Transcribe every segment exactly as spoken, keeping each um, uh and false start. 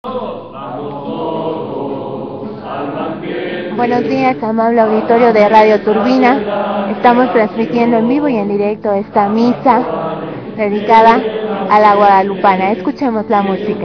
Buenos días, amable auditorio de Radio Turbina. Estamos transmitiendo en vivo y en directo esta misa dedicada a la guadalupana. Escuchemos la música.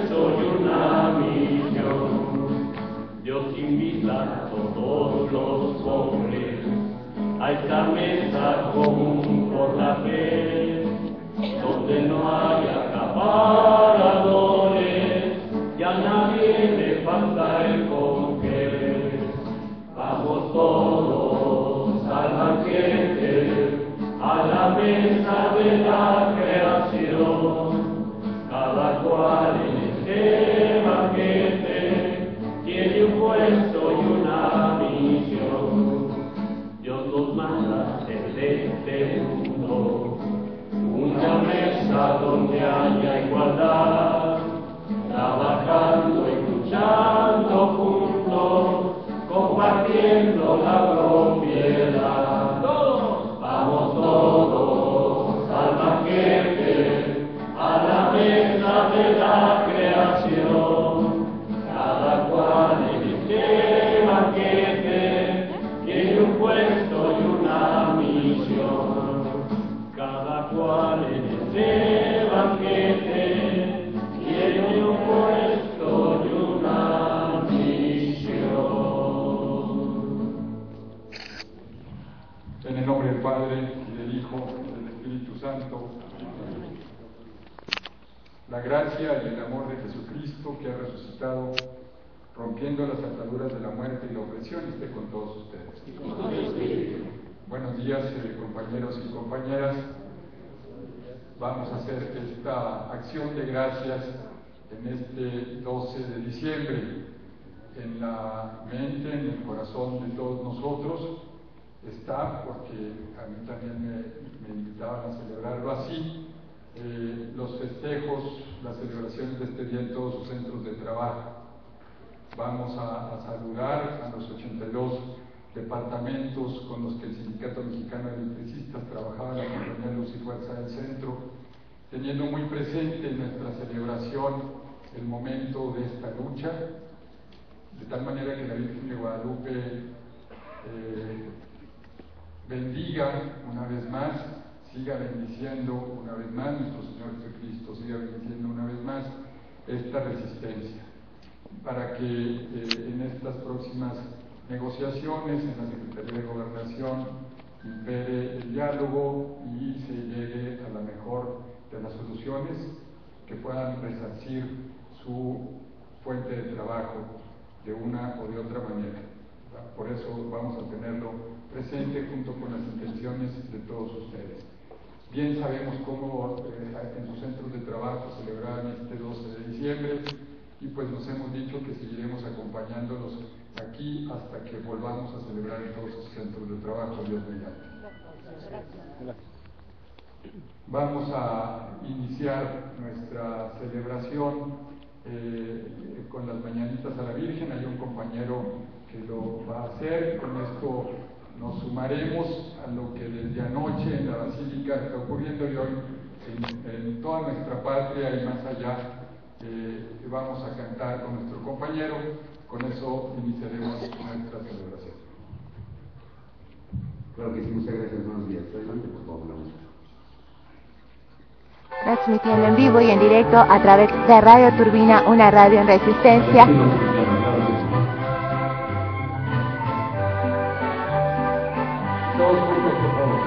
Dios invita a todos los hombres a esta mesa común por la fe, donde no haya acaparadores y a nadie le falta el con qué. Vamos todos al banquete, a la mesa de la creación, cada cual en este banquete tiene un puesto y una misión. Dios nos manda a hacer de este mundo una mesa donde haya igualdad, trabajando y luchando juntos, compartiendo la propiedad. ¡Todos! Vamos todos al banquete, a la mesa de la creación, cada cual en este banquete tiene un puesto y una misión. Cada cual en este banquete tiene un puesto y una misión. En el nombre del Padre, y del Hijo, y del Espíritu Santo. La gracia y el amor de Jesucristo, que ha resucitado, rompiendo las ataduras de la muerte y la opresión, esté con todos ustedes. Buenos días, eh, compañeros y compañeras. Vamos a hacer esta acción de gracias en este doce de diciembre. En la mente, en el corazón de todos nosotros está, porque a mí también me, me invitaban a celebrarlo así, eh, los festejos, las celebraciones de este día en todos sus centros de trabajo. Vamos a, a saludar a los ochenta y dos departamentos con los que el Sindicato Mexicano de Electricistas trabajaba en la compañía Luz y Fuerza del Centro, teniendo muy presente en nuestra celebración el momento de esta lucha, de tal manera que la Virgen de Guadalupe eh, bendiga una vez más, siga bendiciendo una vez más, nuestro Señor Jesucristo siga bendiciendo una vez más esta resistencia, para que eh, en estas próximas negociaciones en la Secretaría de Gobernación impere el diálogo y se llegue a la mejor de las soluciones que puedan resarcir su fuente de trabajo de una o de otra manera. Por eso vamos a tenerlo presente junto con las intenciones de todos ustedes. Bien sabemos cómo eh, en sus centros de trabajo celebraban este doce de diciembre y pues nos hemos dicho que seguiremos acompañándolos aquí hasta que volvamos a celebrar en todos sus centros de trabajo, Dios mediante. Vamos a iniciar nuestra celebración eh, con las mañanitas a la Virgen. Hay un compañero que lo va a hacer. Con esto nos sumaremos a lo que desde anoche en la Basílica está ocurriendo y hoy en, en toda nuestra patria y más allá. Eh, vamos a cantar con nuestro compañero. Con eso iniciaremos nuestra celebración. Claro que sí, muchas gracias, buenos días. Adelante, por favor, la música. Transmitiendo en vivo y en directo a través de Radio Turbina, una radio en resistencia. Todos juntos, por favor.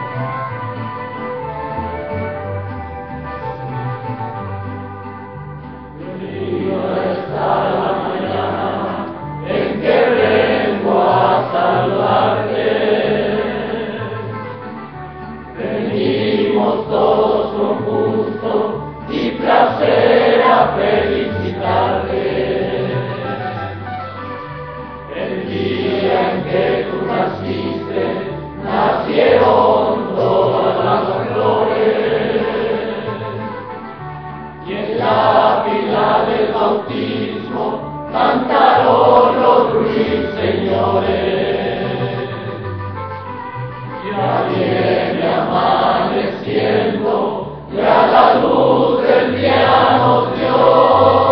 Cantaron los ruiseñores, ya viene amaneciendo, ya la luz del día nos dio.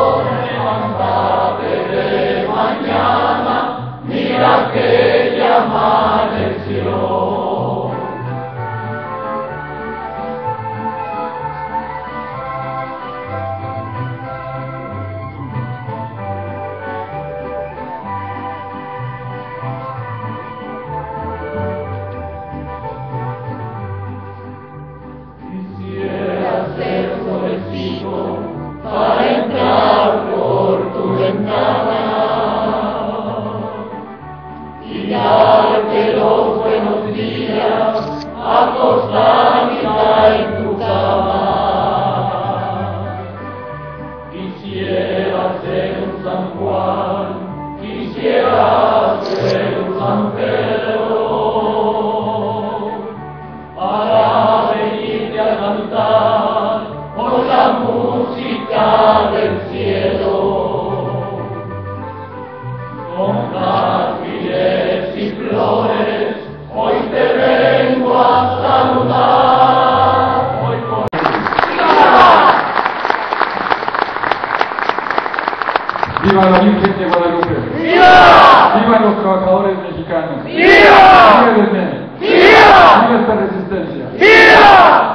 ¡Viva la Virgen de Guadalupe! ¡Viva! ¡Viva los trabajadores mexicanos! ¡Viva! ¡Viva el M E M! ¡Viva! ¡Viva esta resistencia! ¡Viva!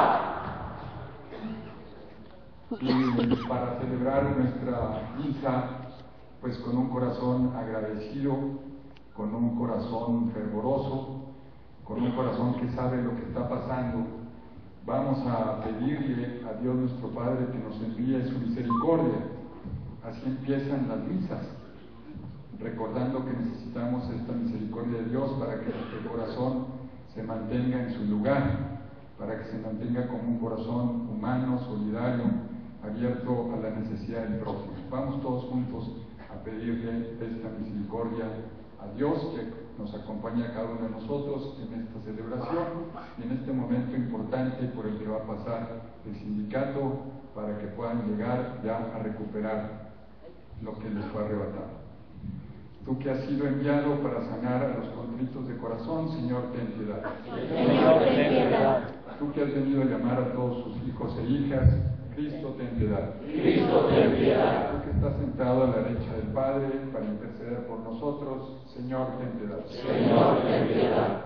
Y para celebrar nuestra misa, pues con un corazón agradecido, con un corazón fervoroso, con un corazón que sabe lo que está pasando, vamos a pedirle a Dios nuestro Padre que nos envíe su misericordia. Así empiezan las misas, recordando que necesitamos esta misericordia de Dios para que nuestro corazón se mantenga en su lugar, para que se mantenga como un corazón humano, solidario, abierto a la necesidad del prójimo. Vamos todos juntos a pedirle esta misericordia a Dios, que nos acompañe a cada uno de nosotros en esta celebración y en este momento importante por el que va a pasar el sindicato, para que puedan llegar ya a recuperar lo que les fue arrebatado. Tú que has sido enviado para sanar a los contritos de corazón, Señor, ten piedad. Señor, ten piedad. Tú que has venido a llamar a todos sus hijos e hijas, Cristo, ten piedad. Cristo, ten piedad. Tú que estás sentado a la derecha del Padre para interceder por nosotros, Señor, ten piedad. Señor, ten piedad.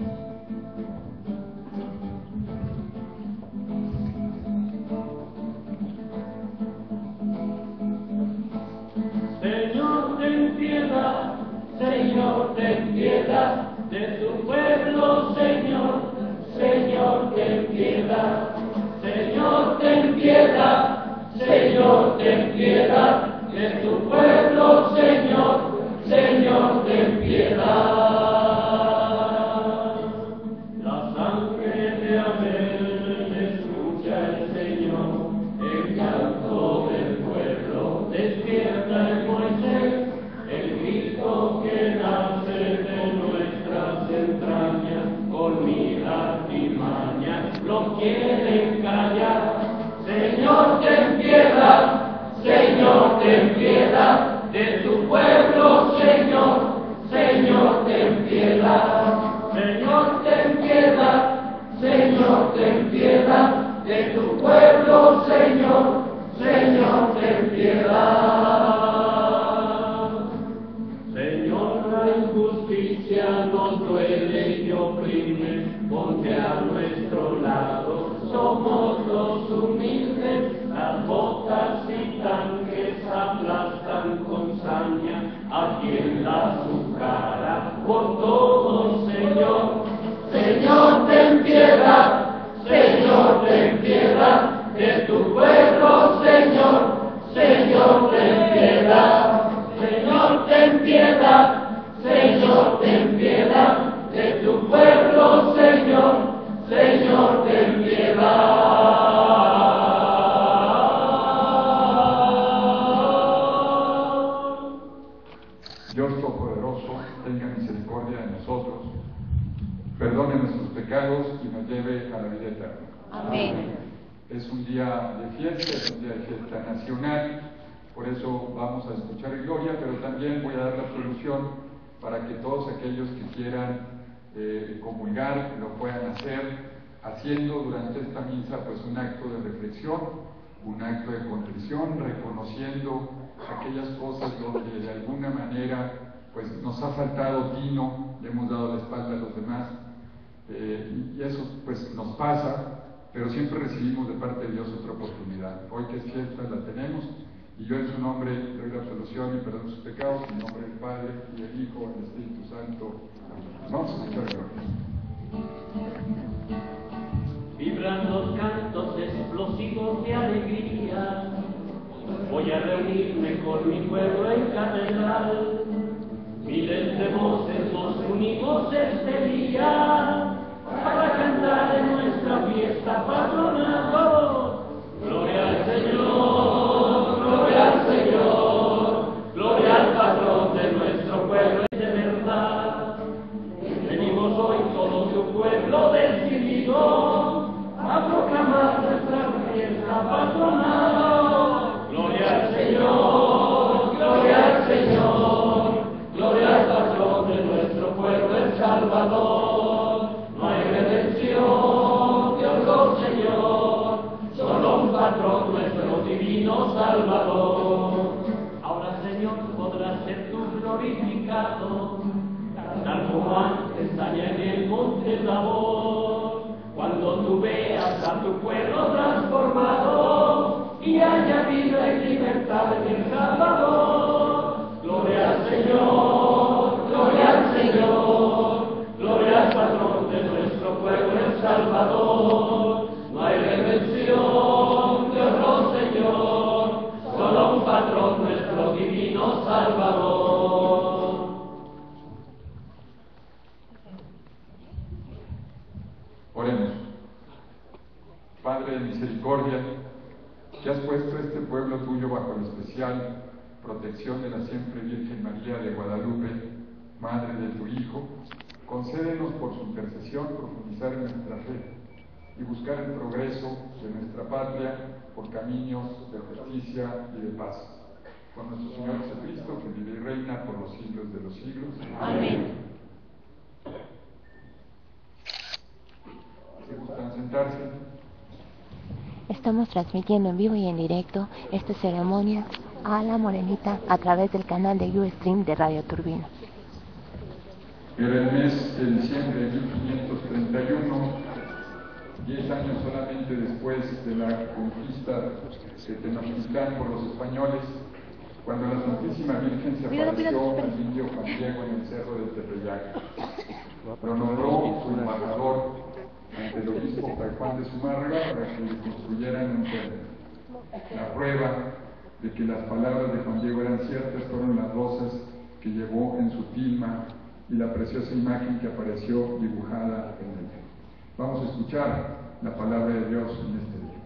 Señor, ten piedad. Señor, ten piedad de tu pueblo, Señor. Señor, ten piedad. Señor, ten piedad. Señor, ten piedad de tu pueblo, Señor. Señor, ten piedad. La sangre de Abel escucha el Señor, el canto del pueblo despierta en Moisés, el Cristo que nace de nuestras entrañas, con miras y mañas lo quieren callar. Señor, ten piedad. Señor, ten piedad de tu pueblo, Señor. Señor, ten piedad. Señor, ten piedad. Señor, ten piedad de tu pueblo, Señor. Señor, ten piedad. Señor, la injusticia nos duele y oprime, ponte a nuestro lado, somos los humildes. Las botas y tanques aplastan con saña a quien la azucara por todo, Señor. Señor, ten piedad. Señor, ten piedad de tu pueblo, Señor. Señor, ten piedad. Señor, ten piedad. Señor, ten piedad de tu pueblo, Señor. Señor, ten piedad. Dios Todopoderoso, tenga misericordia de nosotros, perdone nuestros pecados y nos lleve a la vida eterna. Amén. Es un día de fiesta, es un día de fiesta nacional, por eso vamos a escuchar Gloria, pero también voy a dar la solución para que todos aquellos que quieran eh, comulgar lo puedan hacer, haciendo durante esta misa pues un acto de reflexión, un acto de contrición, reconociendo aquellas cosas donde de alguna manera pues nos ha faltado tino, le hemos dado la espalda a los demás, eh, y eso pues nos pasa, pero siempre recibimos de parte de Dios otra oportunidad. Hoy que es fiesta la tenemos, y yo en su nombre doy la absolución y perdón sus pecados, en nombre del Padre, y del Hijo, y del Espíritu Santo. Amén. Vamos a escuchar Gloria. Vibran los cantos explosivos de alegría. Voy a reunirme con mi pueblo en catedral. Miles de voces nos unimos este día para cantar en nuestra fiesta patronal. Gloria al Señor, gloria al Señor, gloria al patrón de nuestro pueblo de verdad. Venimos hoy todo su pueblo decidido a proclamar nuestra fiesta patronal. Gloria al Señor, gloria al Señor, gloria al patrón de nuestro pueblo el Salvador. No hay redención, Dios oh Señor, solo un patrón nuestro divino Salvador. Ahora Señor, pecado, cantar como antes allá en el monte Tabor, cuando tú veas a tu pueblo transformado y haya vida y libertad en el Salvador. Gloria al Señor, gloria al Señor, gloria al patrón de nuestro pueblo el Salvador. No hay redención de otro Señor, solo un patrón nuestro divino Salvador. Oremos. Padre de misericordia, que has puesto este pueblo tuyo bajo la especial protección de la siempre Virgen María de Guadalupe, Madre de tu Hijo, concédenos por su intercesión profundizar en nuestra fe y buscar el progreso de nuestra patria por caminos de justicia y de paz. Con nuestro Señor Jesucristo, que vive y reina por los siglos de los siglos. Amén. ¿Se gustan sentarse? Estamos transmitiendo en vivo y en directo esta ceremonia a la Morenita a través del canal de Ustream de Radio Turbina. Era el mes de diciembre de mil quinientos treinta y uno, diez años solamente después de la conquista de Tenochtitlán por los españoles, cuando la Santísima Virgen se apareció al indio Juan Diego en el cerro del Tepeyac. Lo nombró su embajador ante el obispo Fray Juan de Zumárraga para que le construyeran un templo. La prueba de que las palabras de Juan Diego eran ciertas fueron las rosas que llevó en su tilma y la preciosa imagen que apareció dibujada en él. Vamos a escuchar la palabra de Dios en este día.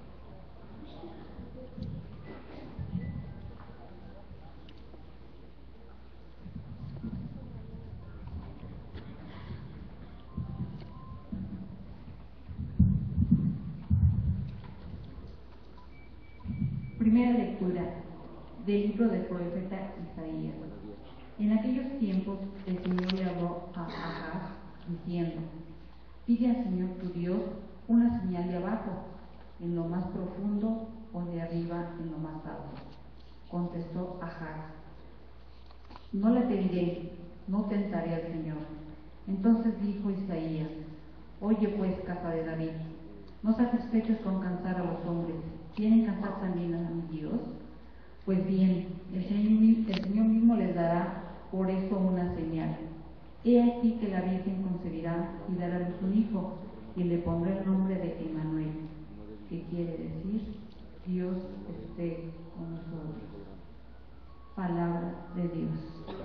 Primera lectura del libro del profeta Isaías. En aquellos tiempos el Señor le habló a Ahaz diciendo: pide al Señor tu Dios una señal de abajo, en lo más profundo, o de arriba, en lo más alto. Contestó Ahaz: no le pediré, no tentaré al Señor. Entonces dijo Isaías: oye pues, casa de David, no satisfechos con cansar a los hombres, ¿quieren cansar también a mi Dios? Pues bien, el Señor, el Señor mismo les dará por eso una señal. He aquí que la Virgen concebirá y dará a luz un hijo, y le pondrá el nombre de Emmanuel, que quiere decir Dios esté con nosotros. Palabra de Dios.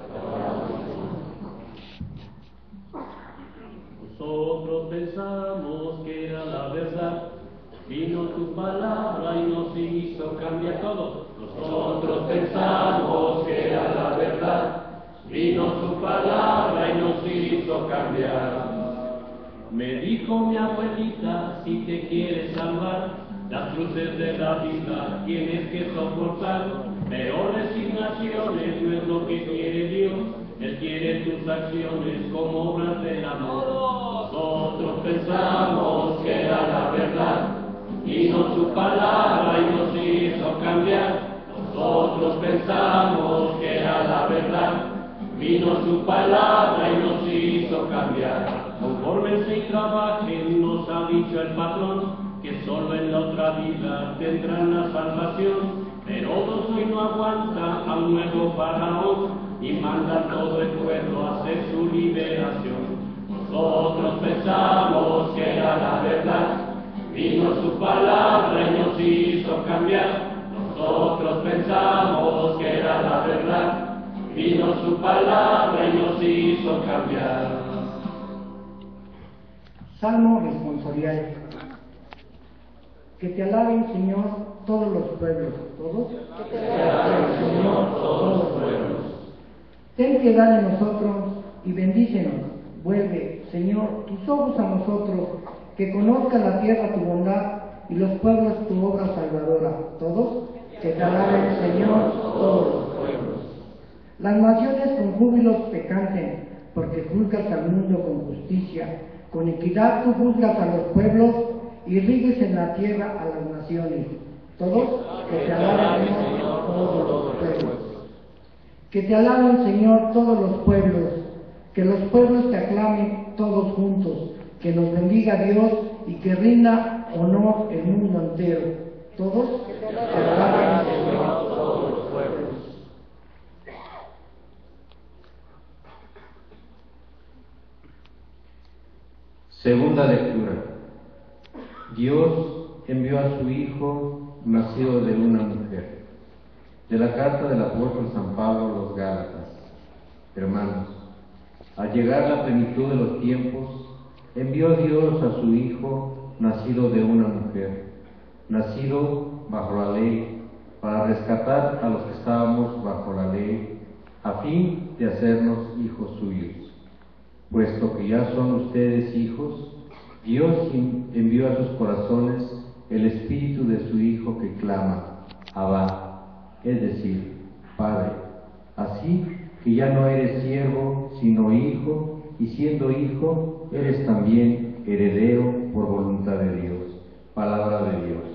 Nosotros pensamos que era la verdad, vino tu palabra y nos hizo cambiar todo. Nosotros pensamos que era la verdad, vino tu palabra y nos hizo cambiar. Me dijo mi abuelita, si te quieres salvar, las cruces de la vida tienes que soportar, pero resignaciones no es lo que quiere Dios, Él quiere tus acciones como obras del amor. Nosotros pensamos que era la verdad, vino su palabra y nos hizo cambiar. Nosotros pensamos que era la verdad, vino su palabra y nos hizo cambiar. Confórmense y trabajen, nos ha dicho el patrón, que solo en la otra vida tendrán la salvación. Pero Herodes hoy no aguanta a un nuevo faraón y manda a todo el pueblo a hacer su liberación. Nosotros pensamos que era la verdad, vino su palabra y nos hizo cambiar. Nosotros pensamos que era la verdad, vino su palabra y nos hizo cambiar. Salmo responsorial. Que te alaben, Señor, todos los pueblos. ¿Todos? Que te alaben, Señor, todos los pueblos. Ten piedad de nosotros y bendícenos. Vuelve, Señor, tus ojos a nosotros, que conozca la tierra tu bondad y los pueblos tu obra salvadora. ¿Todos? Que te alaben, Señor, todos los pueblos. Las naciones con júbilo te canten, porque juzgas al mundo con justicia. Con equidad tú juzgas a los pueblos y riges en la tierra a las naciones. Todos, que te alaben, Señor, todos los pueblos. Que te alaben, Señor, todos los pueblos, que los pueblos te aclamen todos juntos, que nos bendiga Dios y que rinda honor el mundo entero. Todos te alaben, Señor, todos los pueblos. Segunda lectura. Dios envió a su Hijo, nacido de una mujer. De la carta del apóstol San Pablo a los Gálatas. Hermanos, al llegar la plenitud de los tiempos, envió Dios a su Hijo, nacido de una mujer, nacido bajo la ley, para rescatar a los que estábamos bajo la ley, a fin de hacernos hijos suyos. Puesto que ya son ustedes hijos, Dios envió a sus corazones el espíritu de su Hijo que clama, Abba, es decir, Padre. Así que ya no eres siervo, sino hijo, y siendo hijo, eres también heredero por voluntad de Dios. Palabra de Dios.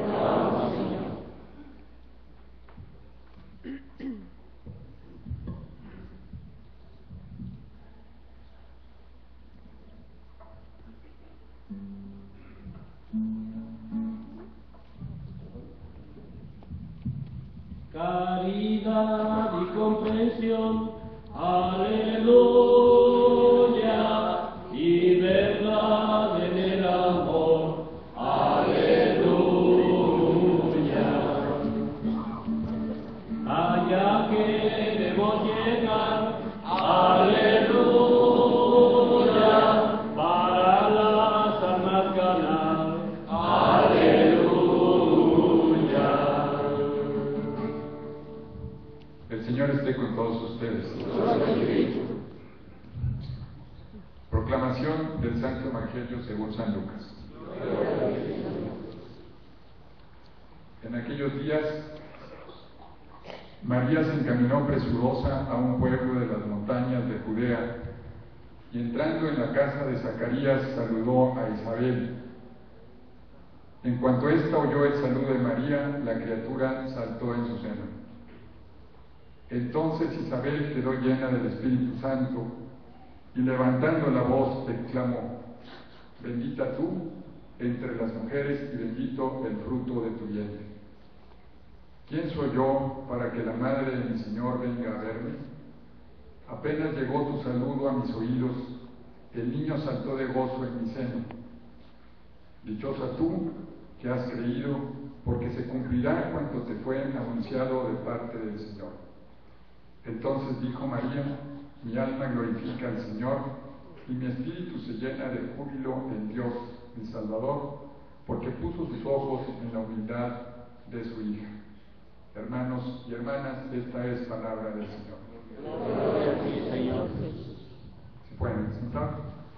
Caridad y comprensión, aleluya, y verdad en el amor, aleluya. Allá queremos llegar, aleluya, para las almas ganar, aleluya. El Señor esté con todos ustedes. Proclamación del Santo Evangelio según San Lucas. En aquellos días, María se encaminó presurosa a un pueblo de las montañas de Judea, y entrando en la casa de Zacarías saludó a Isabel. En cuanto ésta oyó el saludo de María, la criatura saltó en su seno. Entonces Isabel quedó llena del Espíritu Santo, y levantando la voz exclamó: Bendita tú entre las mujeres y bendito el fruto de tu vientre. ¿Quién soy yo para que la madre de mi Señor venga a verme? Apenas llegó tu saludo a mis oídos, el niño saltó de gozo en mi seno. Dichosa tú que has creído, porque se cumplirá cuanto te fue anunciado de parte del Señor. Entonces dijo María: mi alma glorifica al Señor, y mi espíritu se llena de júbilo en Dios, mi Salvador, porque puso sus ojos en la humildad de su hija. Hermanos y hermanas, esta es palabra del Señor. Gloria a ti, Señor. ¿Se pueden sentar?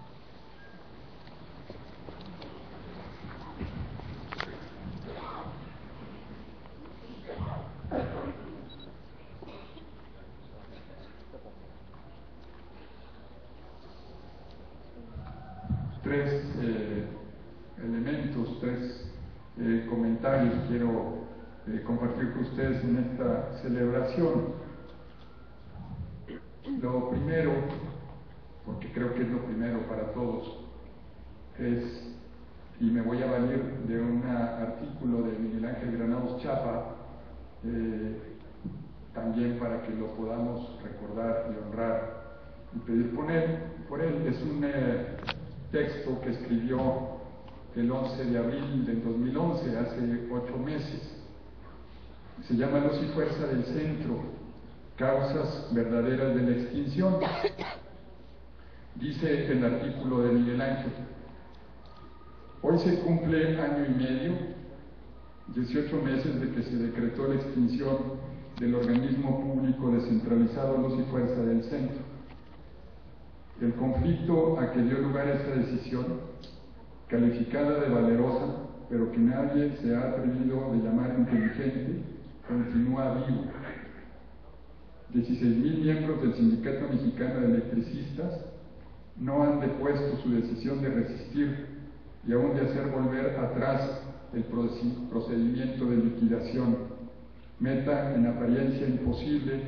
Tres eh, elementos, tres eh, comentarios quiero eh, compartir con ustedes en esta celebración. Lo primero, porque creo que es lo primero para todos, es, y me voy a valer de un artículo de Miguel Ángel Granados Chapa, eh, también para que lo podamos recordar y honrar y pedir por él. Por él es un eh, texto que escribió el once de abril del dos mil once, hace ocho meses. Se llama Luz y Fuerza del Centro, causas verdaderas de la extinción. Dice el artículo de Miguel Ángel: hoy se cumple año y medio, dieciocho meses de que se decretó la extinción del organismo público descentralizado Luz y Fuerza del Centro. El conflicto a que dio lugar esa decisión, calificada de valerosa, pero que nadie se ha atrevido de llamar inteligente, continúa vivo. dieciséis mil miembros del Sindicato Mexicano de Electricistas no han depuesto su decisión de resistir y aún de hacer volver atrás el procedimiento de liquidación, meta en apariencia imposible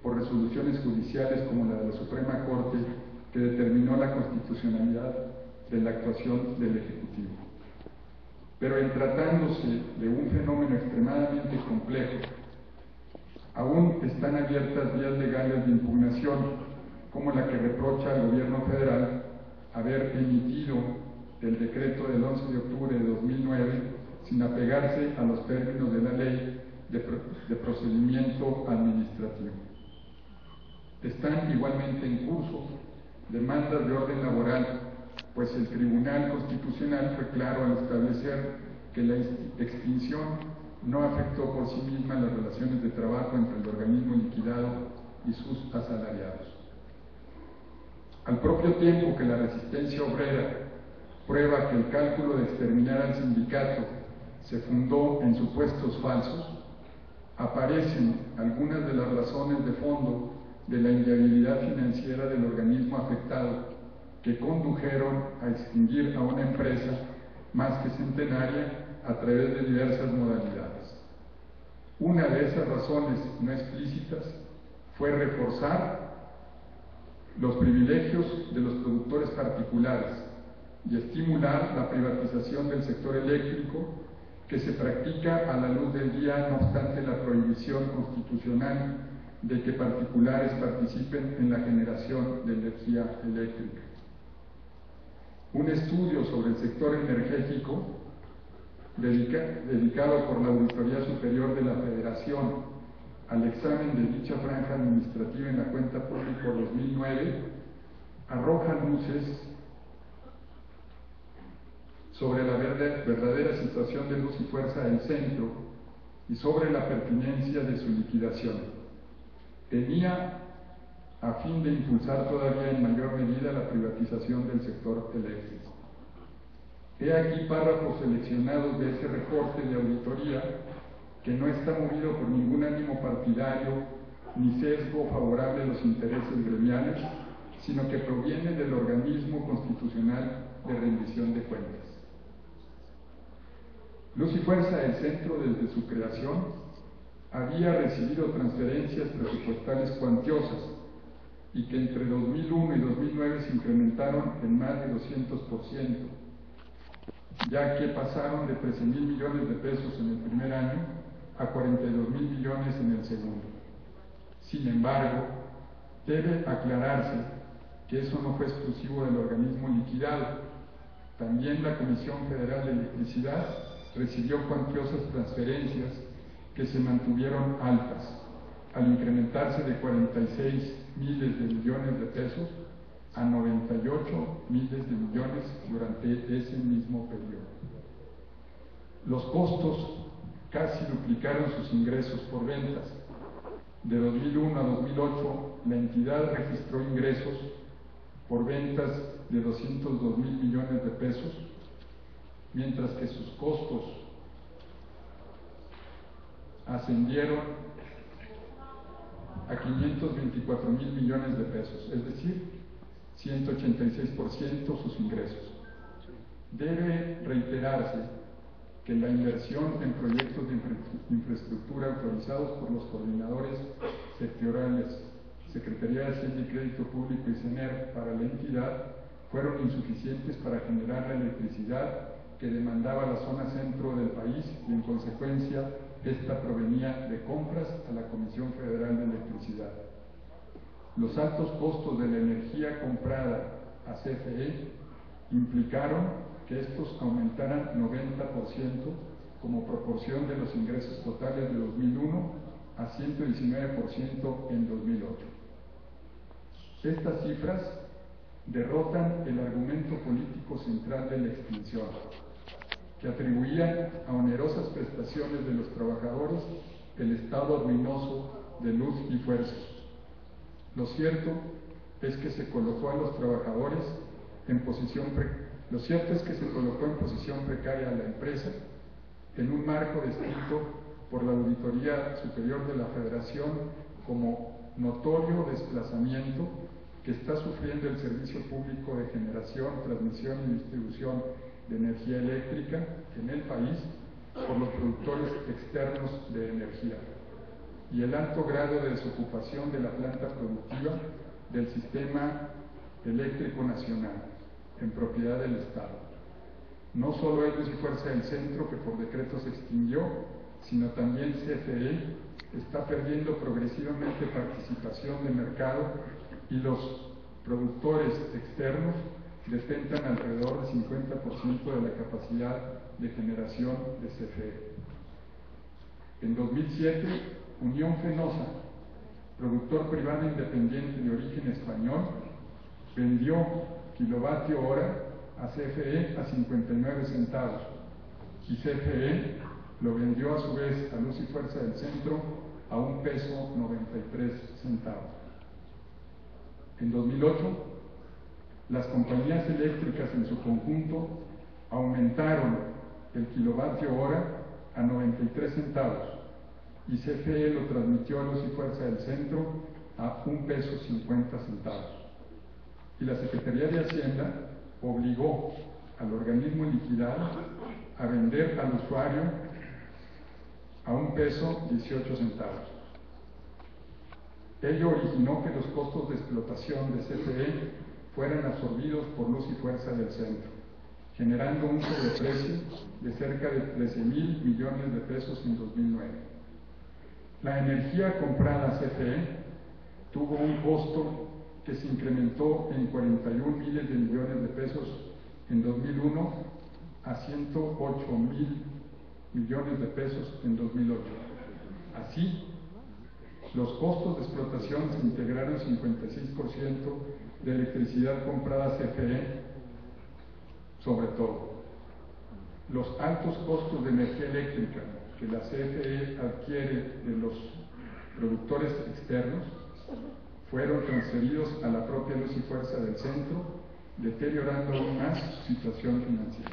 por resoluciones judiciales como la de la Suprema Corte, que determinó la constitucionalidad de la actuación del Ejecutivo. Pero en tratándose de un fenómeno extremadamente complejo, aún están abiertas vías legales de impugnación, como la que reprocha al gobierno federal haber emitido el decreto del once de octubre de dos mil nueve sin apegarse a los términos de la ley de, pro de procedimiento administrativo. Están igualmente en curso demandas de orden laboral, pues el Tribunal Constitucional fue claro al establecer que la extinción no afectó por sí misma las relaciones de trabajo entre el organismo liquidado y sus asalariados. Al propio tiempo que la resistencia obrera prueba que el cálculo de exterminar al sindicato se fundó en supuestos falsos, aparecen algunas de las razones de fondo de la inviabilidad financiera del organismo afectado, que condujeron a extinguir a una empresa más que centenaria a través de diversas modalidades. Una de esas razones no explícitas fue reforzar los privilegios de los productores particulares y estimular la privatización del sector eléctrico, que se practica a la luz del día, no obstante la prohibición constitucional de que particulares participen en la generación de energía eléctrica. Un estudio sobre el sector energético dedica, dedicado por la Auditoría Superior de la Federación al examen de dicha franja administrativa en la cuenta pública dos mil nueve arroja luces sobre la verdadera situación de Luz y Fuerza del Centro y sobre la pertinencia de su liquidación. Tenía a fin de impulsar todavía en mayor medida la privatización del sector eléctrico. He aquí párrafos seleccionados de ese reporte de auditoría, que no está movido por ningún ánimo partidario ni sesgo favorable a los intereses gremiales, sino que proviene del organismo constitucional de rendición de cuentas. Luz y Fuerza del Centro, desde su creación, había recibido transferencias presupuestales cuantiosas y que entre dos mil uno y dos mil nueve se incrementaron en más de doscientos por ciento, ya que pasaron de trece mil millones de pesos en el primer año a cuarenta y dos mil millones en el segundo. Sin embargo, debe aclararse que eso no fue exclusivo del organismo liquidado. También la Comisión Federal de Electricidad recibió cuantiosas transferencias que se mantuvieron altas, al incrementarse de cuarenta y seis miles de millones de pesos a noventa y ocho miles de millones durante ese mismo periodo. Los costos casi duplicaron sus ingresos por ventas. De dos mil uno a dos mil ocho, la entidad registró ingresos por ventas de doscientos dos mil millones de pesos, mientras que sus costos ascendieron a quinientos veinticuatro mil millones de pesos, es decir, ciento ochenta y seis por ciento sus ingresos. Debe reiterarse que la inversión en proyectos de infra infraestructura autorizados por los coordinadores sectoriales, Secretaría de Hacienda y Crédito Público y CENER para la entidad, fueron insuficientes para generar la electricidad que demandaba la zona centro del país, y en consecuencia esta provenía de compras a la Comisión Federal de Electricidad. Los altos costos de la energía comprada a C F E implicaron que estos aumentaran noventa por ciento como proporción de los ingresos totales de dos mil uno a ciento diecinueve por ciento en dos mil ocho. Estas cifras derrotan el argumento político central de la extinción, que atribuían a onerosas prestaciones de los trabajadores el estado ruinoso de Luz y Fuerza. Lo cierto es que se colocó a los trabajadores en posición pre Lo cierto es que se colocó en posición precaria a la empresa en un marco descrito por la Auditoría Superior de la Federación como notorio desplazamiento que está sufriendo el servicio público de generación, transmisión y distribución de energía eléctrica en el país por los productores externos de energía. y el alto grado de desocupación de la planta productiva del sistema eléctrico nacional, en propiedad del Estado. No solo es Luz y Fuerza del Centro, que por decreto se extinguió, sino también C F E está perdiendo progresivamente participación de mercado y los productores externos detentan alrededor del cincuenta por ciento de la capacidad de generación de C F E. En dos mil siete, Unión Fenosa, productor privado independiente de origen español, vendió kilovatio hora a C F E a cincuenta y nueve centavos y C F E lo vendió a su vez a Luz y Fuerza del Centro a un peso noventa y tres centavos. En dos mil ocho, las compañías eléctricas en su conjunto aumentaron el kilovatio hora a noventa y tres centavos y C F E lo transmitió a Luz y Fuerza del Centro a un peso cincuenta centavos. Y la Secretaría de Hacienda obligó al organismo liquidado a vender al usuario a un peso dieciocho centavos. Ello originó que los costos de explotación de C F E fueran absorbidos por Luz y Fuerza del Centro, generando un sobreprecio de cerca de trece mil millones de pesos en dos mil nueve. La energía comprada a C F E tuvo un costo que se incrementó en cuarenta y un miles de millones de pesos en dos mil uno a ciento ocho mil millones de pesos en dos mil ocho. Así, los costos de explotación se integraron cincuenta y seis por ciento de electricidad comprada a C F E, sobre todo. Los altos costos de energía eléctrica que la C F E adquiere de los productores externos fueron transferidos a la propia Luz y Fuerza del Centro, deteriorando aún más su situación financiera.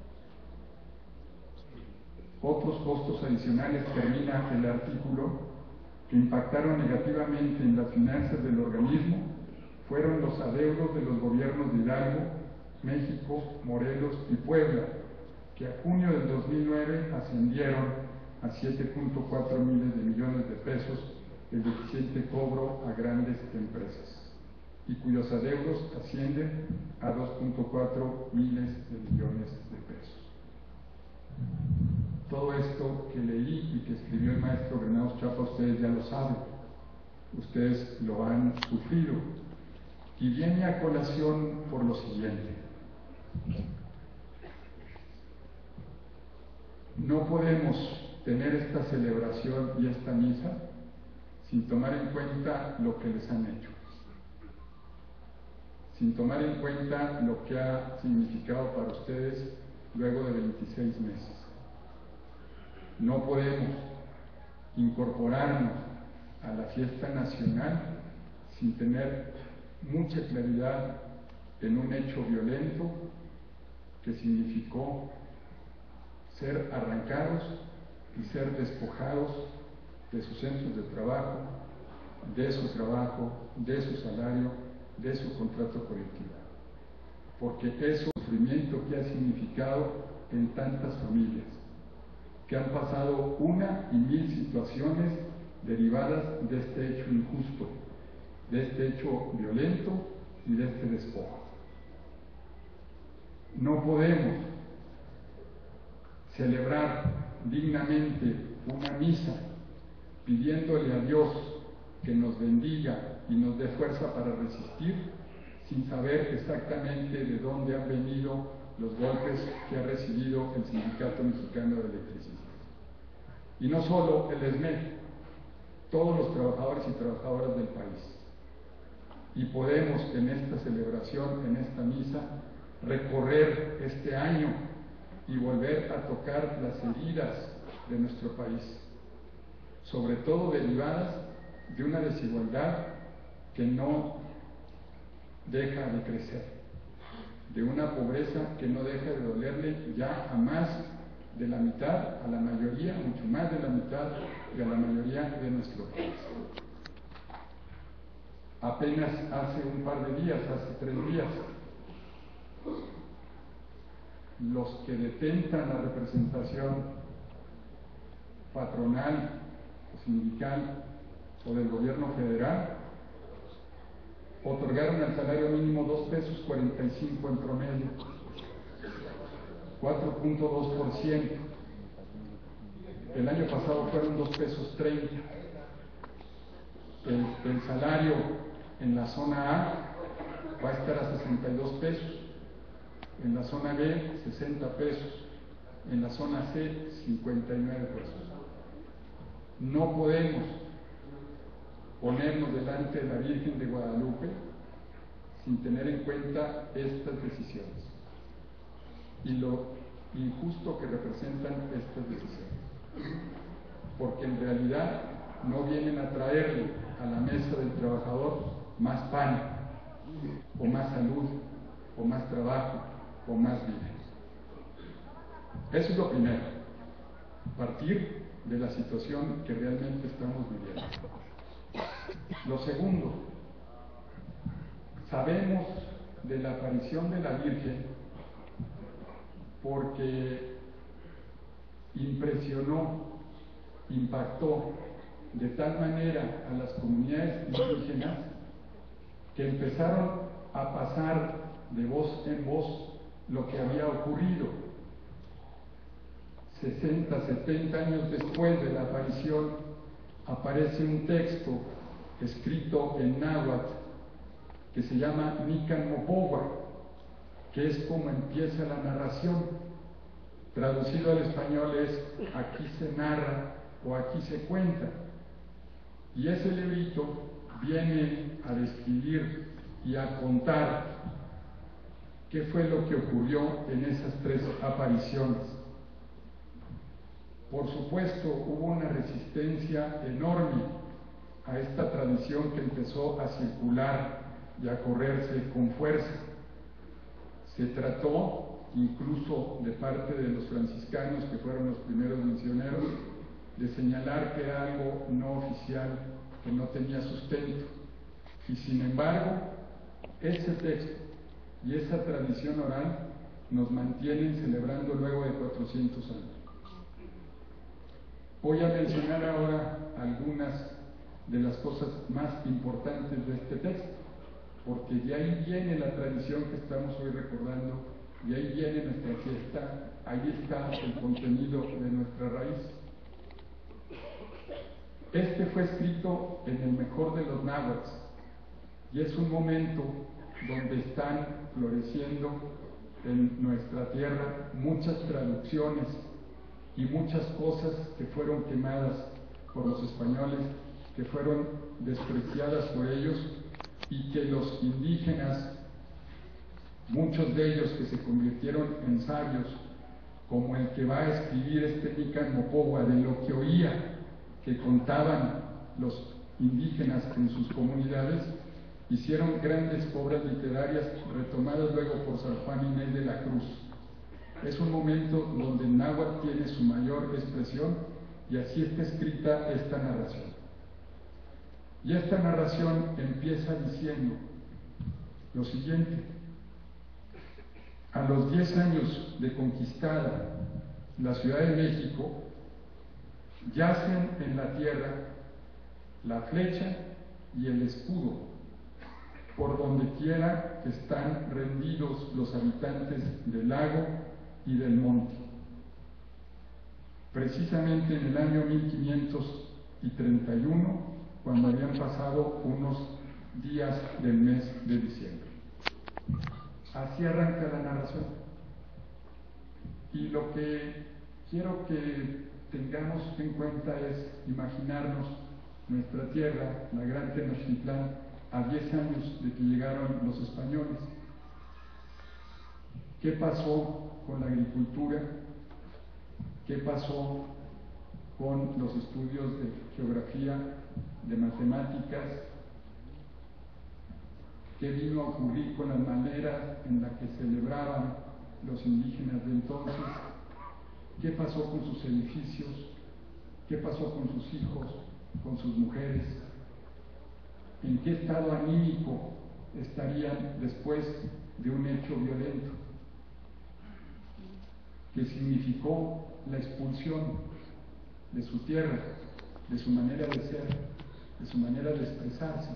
Otros costos adicionales, termina el artículo, que impactaron negativamente en las finanzas del organismo, fueron los adeudos de los gobiernos de Hidalgo, México, Morelos y Puebla, que a junio del dos mil nueve ascendieron a siete punto cuatro miles de millones de pesos el deficiente cobro a grandes empresas, y cuyos adeudos ascienden a dos punto cuatro miles de millones de pesos. Todo esto que leí y que escribió el maestro Granados Chapa, ustedes ya lo saben, ustedes lo han sufrido, y viene a colación por lo siguiente. No podemos tener esta celebración y esta misa sin tomar en cuenta lo que les han hecho, sin tomar en cuenta lo que ha significado para ustedes luego de veintiséis meses. No podemos incorporarnos a la fiesta nacional sin tener mucha claridad en un hecho violento que significó ser arrancados y ser despojados de sus centros de trabajo, de su trabajo, de su salario, de su contrato colectivo. Porque es un sufrimiento que ha significado en tantas familias, que han pasado una y mil situaciones derivadas de este hecho injusto, de este hecho violento y de este despojo. No podemos celebrar dignamente una misa pidiéndole a Dios que nos bendiga y nos dé fuerza para resistir, sin saber exactamente de dónde han venido los golpes que ha recibido el Sindicato Mexicano de Electricistas. Y no solo el ESMED, todos los trabajadores y trabajadoras del país. Y podemos en esta celebración, en esta misa, recorrer este año y volver a tocar las heridas de nuestro país, sobre todo derivadas de una desigualdad que no deja de crecer, de una pobreza que no deja de dolerle ya a más de la mitad, a la mayoría, mucho más de la mitad de la mayoría de nuestro país. Apenas hace un par de días, hace tres días, los que detentan la representación patronal o sindical o del gobierno federal, otorgaron al salario mínimo dos pesos cuarenta y cinco en promedio, cuatro punto dos por ciento. El año pasado fueron dos pesos treinta. El, el salario en la zona A va a estar a sesenta y dos pesos, en la zona B sesenta pesos, en la zona C cincuenta y nueve pesos. No podemos ponernos delante de la Virgen de Guadalupe sin tener en cuenta estas decisiones y lo injusto que representan estas decisiones, porque en realidad no vienen a traerle a la mesa del trabajador más pan, o más salud, o más trabajo, o más vida. Eso es lo primero, partir de la situación que realmente estamos viviendo. Lo segundo, sabemos de la aparición de la Virgen porque impresionó, impactó de tal manera a las comunidades indígenas que empezaron a pasar de voz en voz lo que había ocurrido. sesenta, setenta años después de la aparición, aparece un texto escrito en náhuatl que se llama Nican Mopohua, que es como empieza la narración. Traducido al español es aquí se narra o aquí se cuenta. Y ese librito viene a describir y a contar qué fue lo que ocurrió en esas tres apariciones. Por supuesto, hubo una resistencia enorme a esta tradición que empezó a circular y a correrse con fuerza. Se trató, incluso de parte de los franciscanos, que fueron los primeros misioneros, de señalar que era algo no oficial, que no tenía sustento. Y sin embargo, ese texto y esa tradición oral nos mantienen celebrando luego de cuatrocientos años. Voy a mencionar ahora algunas de las cosas más importantes de este texto, porque de ahí viene la tradición que estamos hoy recordando, de ahí viene nuestra fiesta, ahí está el contenido de nuestra raíz. Este fue escrito en el mejor de los náhuatl y es un momento donde están floreciendo en nuestra tierra muchas traducciones y muchas cosas que fueron quemadas por los españoles, que fueron despreciadas por ellos y que los indígenas, muchos de ellos que se convirtieron en sabios, como el que va a escribir este Nican Mopohua, de lo que oía que contaban los indígenas en sus comunidades, hicieron grandes obras literarias retomadas luego por San Juan Inés de la Cruz. Es un momento donde el náhuatl tiene su mayor expresión y así está escrita esta narración. Y esta narración empieza diciendo lo siguiente: a los diez años de conquistada la Ciudad de México, yacen en la tierra la flecha y el escudo, por donde quiera que están rendidos los habitantes del lago y del monte. Precisamente en el año mil quinientos treinta y uno, cuando habían pasado unos días del mes de diciembre. Así arranca la narración. Y lo que quiero que tengamos en cuenta es imaginarnos nuestra tierra, la gran Tenochtitlán, a diez años de que llegaron los españoles. ¿Qué pasó con la agricultura? ¿Qué pasó con los estudios de geografía, de matemáticas? ¿Qué vino a ocurrir con la manera en la que celebraban los indígenas de entonces? ¿Qué pasó con sus edificios? ¿Qué pasó con sus hijos, con sus mujeres? ¿En qué estado anímico estarían después de un hecho violento que significó la expulsión de su tierra, de su manera de ser, de su manera de expresarse.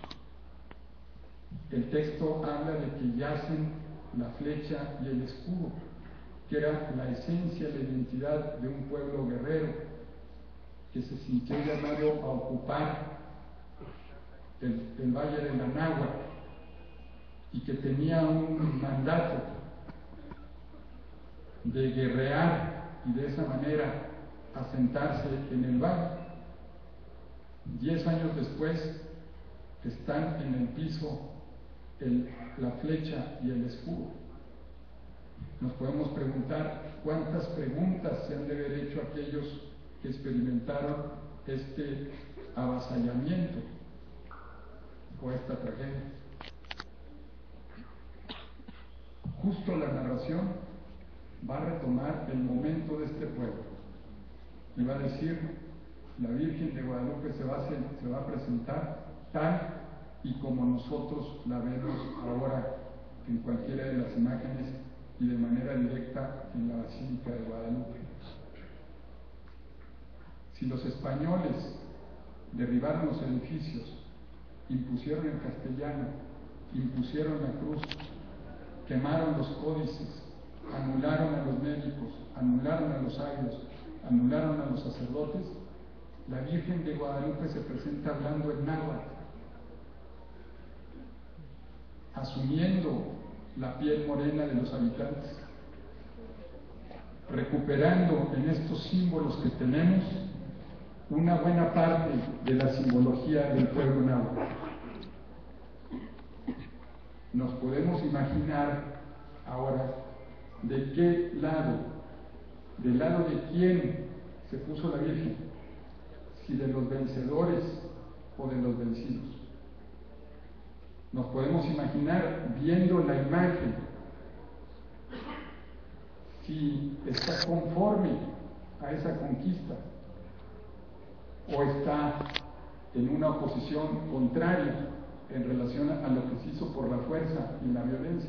El texto habla de que yacen la flecha y el escudo, que era la esencia, la identidad de un pueblo guerrero, que se sintió llamado a ocupar el, el valle de la Náhuatl y que tenía un mandato de guerrear y de esa manera asentarse en el valle. Diez años después están en el piso el, la flecha y el escudo. Nos podemos preguntar cuántas preguntas se han de haber hecho aquellos que experimentaron este avasallamiento o esta tragedia. Justo la narración va a retomar el momento de este pueblo y va a decir: la Virgen de Guadalupe se va a, hacer, se va a presentar tal y como nosotros la vemos ahora en cualquiera de las imágenes y de manera directa en la Basílica de Guadalupe. Si los españoles derribaron los edificios, impusieron el castellano, impusieron la cruz, quemaron los códices, anularon a los médicos, anularon a los sabios, anularon a los sacerdotes, la Virgen de Guadalupe se presenta hablando en náhuatl, asumiendo la piel morena de los habitantes, recuperando en estos símbolos que tenemos una buena parte de la simbología del pueblo náhuatl. Nos podemos imaginar ahora de qué lado, del lado de quién se puso la Virgen, si de los vencedores o de los vencidos. Nos podemos imaginar, viendo la imagen, si está conforme a esa conquista o está en una oposición contraria en relación a lo que se hizo por la fuerza y la violencia.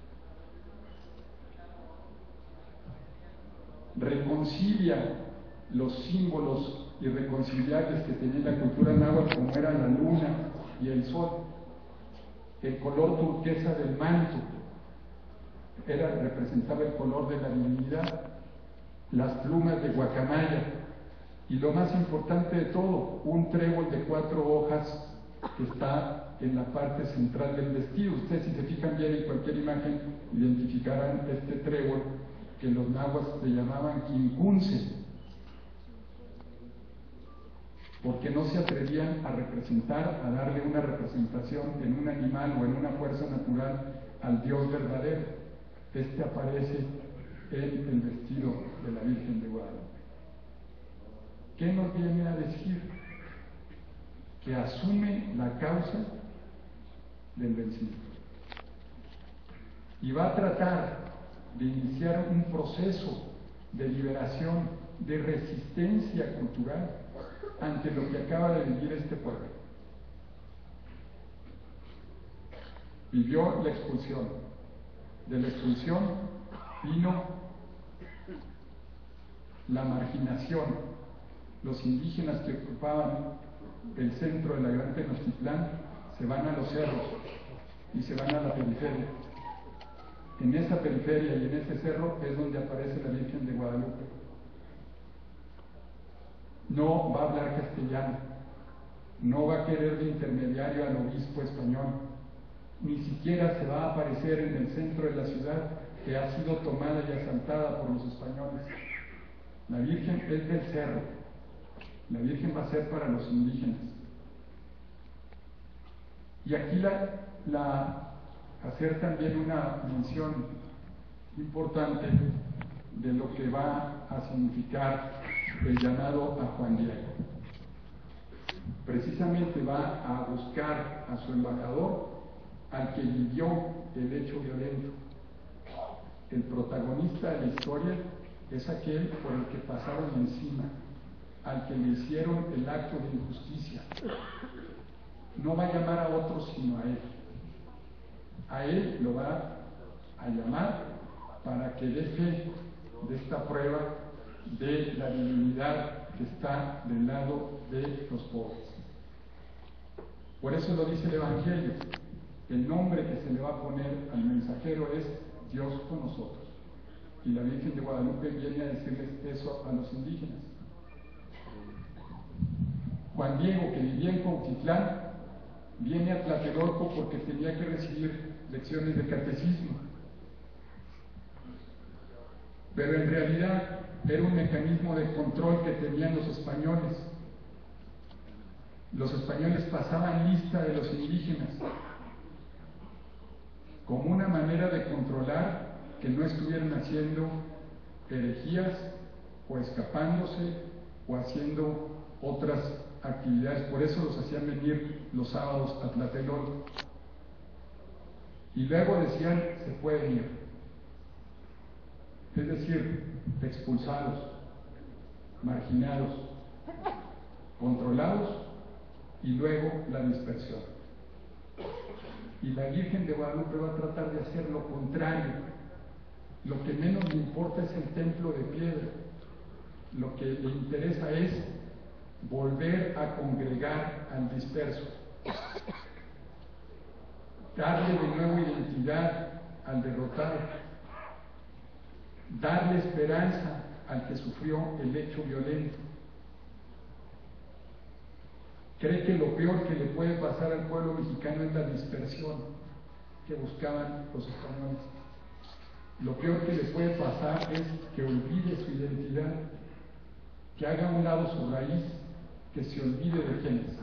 Reconcilia los símbolos irreconciliables que tenía la cultura náhuatl, como era la luna y el sol. El color turquesa del manto era, representaba el color de la divinidad, las plumas de guacamaya y, lo más importante de todo, un trébol de cuatro hojas que está en la parte central del vestido. Ustedes, si se fijan bien en cualquier imagen, identificarán este trébol que los náhuatl le llamaban quincunce, porque no se atrevían a representar, a darle una representación en un animal o en una fuerza natural al Dios verdadero. Este aparece en el vestido de la Virgen de Guadalupe. ¿Qué nos viene a decir? Que asume la causa del vencido y va a tratar de iniciar un proceso de liberación, de resistencia cultural ante lo que acaba de vivir este pueblo. Vivió la expulsión. De la expulsión vino la marginación. Los indígenas que ocupaban el centro de la Gran Tenochtitlán se van a los cerros y se van a la periferia. En esa periferia y en ese cerro es donde aparece la Virgen de Guadalupe. No va a hablar castellano, no va a querer de intermediario al obispo español, ni siquiera se va a aparecer en el centro de la ciudad que ha sido tomada y asaltada por los españoles. La Virgen es del cerro, la Virgen va a ser para los indígenas. Y aquí la, la hacer también una mención importante de lo que va a significar el llamado a Juan Diego. Precisamente va a buscar a su embajador, al que vivió el hecho violento. El protagonista de la historia es aquel por el que pasaron encima, al que le hicieron el acto de injusticia. No va a llamar a otros sino a él. A él lo va a llamar para que dé fe de esta prueba de la divinidad que está del lado de los pobres. Por eso lo dice el Evangelio. El nombre que se le va a poner al mensajero es Dios con nosotros. Y la Virgen de Guadalupe viene a decirles eso a los indígenas. Juan Diego, que vivía en Cuautitlán, viene a Tlatelolco porque tenía que recibir lecciones de catecismo. Pero en realidad era un mecanismo de control que tenían los españoles. Los españoles pasaban lista de los indígenas como una manera de controlar que no estuvieran haciendo herejías o escapándose o haciendo otras actividades. Por eso los hacían venir los sábados a Tlatelolco. Y luego decían, se pueden ir. Es decir, expulsados, marginados, controlados y luego la dispersión. Y la Virgen de Guadalupe va a tratar de hacer lo contrario. Lo que menos le importa es el templo de piedra. Lo que le interesa es volver a congregar al disperso, darle de nuevo identidad al derrotado, darle esperanza al que sufrió el hecho violento. Cree que lo peor que le puede pasar al pueblo mexicano es la dispersión que buscaban los españoles. Lo peor que le puede pasar es que olvide su identidad, que haga a un lado su raíz, que se olvide de quién es.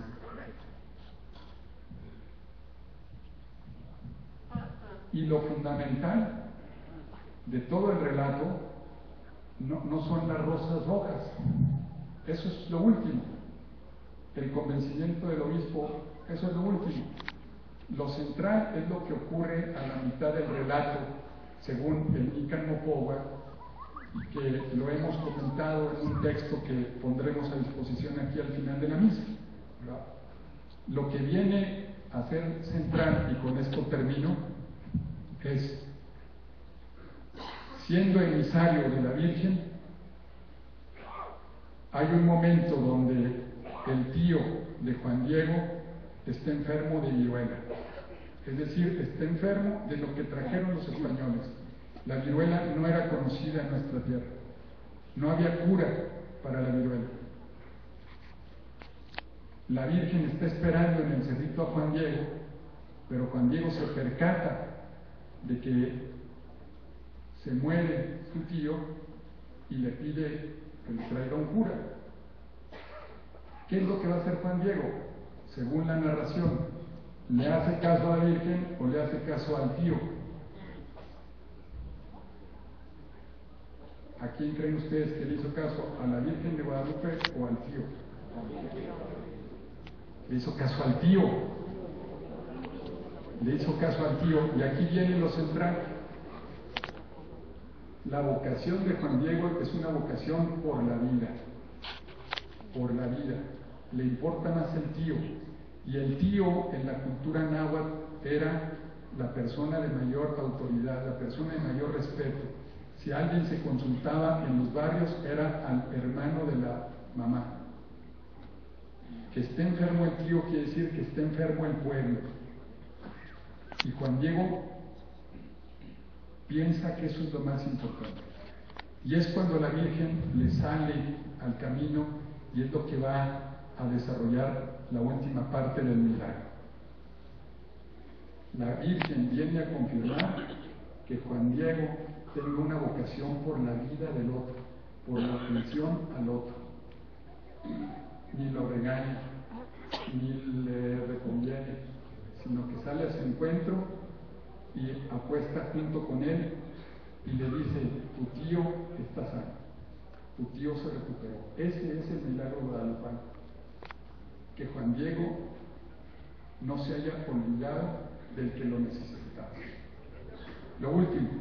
Y lo fundamental de todo el relato no, no son las rosas rojas, eso es lo último. El convencimiento del obispo, eso es lo último. Lo central es lo que ocurre a la mitad del relato, según el Nican Mopowa, y que lo hemos comentado en un texto que pondremos a disposición aquí al final de la misa, ¿verdad? Lo que viene a ser central, y con esto termino, es, siendo emisario de la Virgen, hay un momento donde el tío de Juan Diego está enfermo de viruela, es decir, está enfermo de lo que trajeron los españoles. La viruela no era conocida en nuestra tierra, no había cura para la viruela. La Virgen está esperando en el cerrito a Juan Diego, pero Juan Diego se percata de que se muere su tío y le pide que le traiga un cura. ¿Qué es lo que va a hacer Juan Diego? Según la narración, ¿le hace caso a la Virgen o le hace caso al tío? ¿A quién creen ustedes que le hizo caso? ¿A la Virgen de Guadalupe o al tío? Le hizo caso al tío. Le hizo caso al tío. Y aquí viene lo central. La vocación de Juan Diego es una vocación por la vida. Por la vida. Le importa más el tío. Y el tío en la cultura náhuatl era la persona de mayor autoridad, la persona de mayor respeto. Si alguien se consultaba en los barrios, era al hermano de la mamá. Que esté enfermo el tío quiere decir que esté enfermo el pueblo. Y Juan Diego piensa que eso es lo más importante. Y es cuando la Virgen le sale al camino y es lo que va a desarrollar la última parte del milagro. La Virgen viene a confirmar que Juan Diego tenga una vocación por la vida del otro, por la atención al otro. Ni lo regaña, ni le reconviene, sino que sale a su encuentro y apuesta junto con él y le dice, tu tío está sano, tu tío se recuperó. Ese es el milagro guadalupano, que Juan Diego no se haya olvidado del que lo necesitaba. Lo último,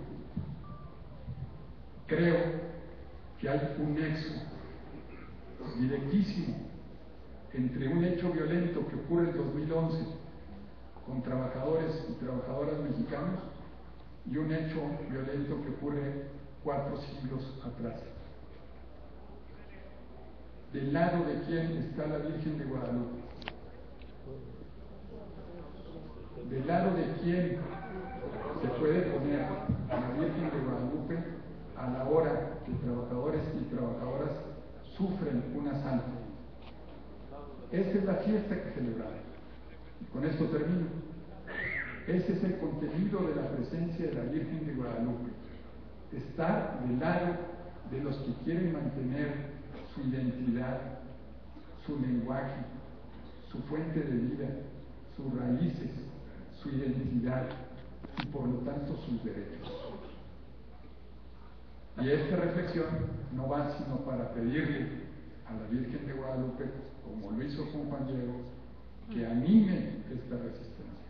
creo que hay un nexo directísimo entre un hecho violento que ocurre en dos mil once con trabajadores y trabajadoras mexicanos y un hecho violento que ocurre cuatro siglos atrás. ¿Del lado de quién está la Virgen de Guadalupe? ¿Del lado de quién se puede poner a la Virgen de Guadalupe a la hora que trabajadores y trabajadoras sufren un asalto? Esa es la fiesta que celebramos. Y con esto termino. Ese es el contenido de la presencia de la Virgen de Guadalupe. Estar del lado de los que quieren mantener su identidad, su lenguaje, su fuente de vida, sus raíces, su identidad y por lo tanto sus derechos. Y esta reflexión no va sino para pedirle a la Virgen de Guadalupe, como lo hizo con Juan Diego, que anime esta resistencia,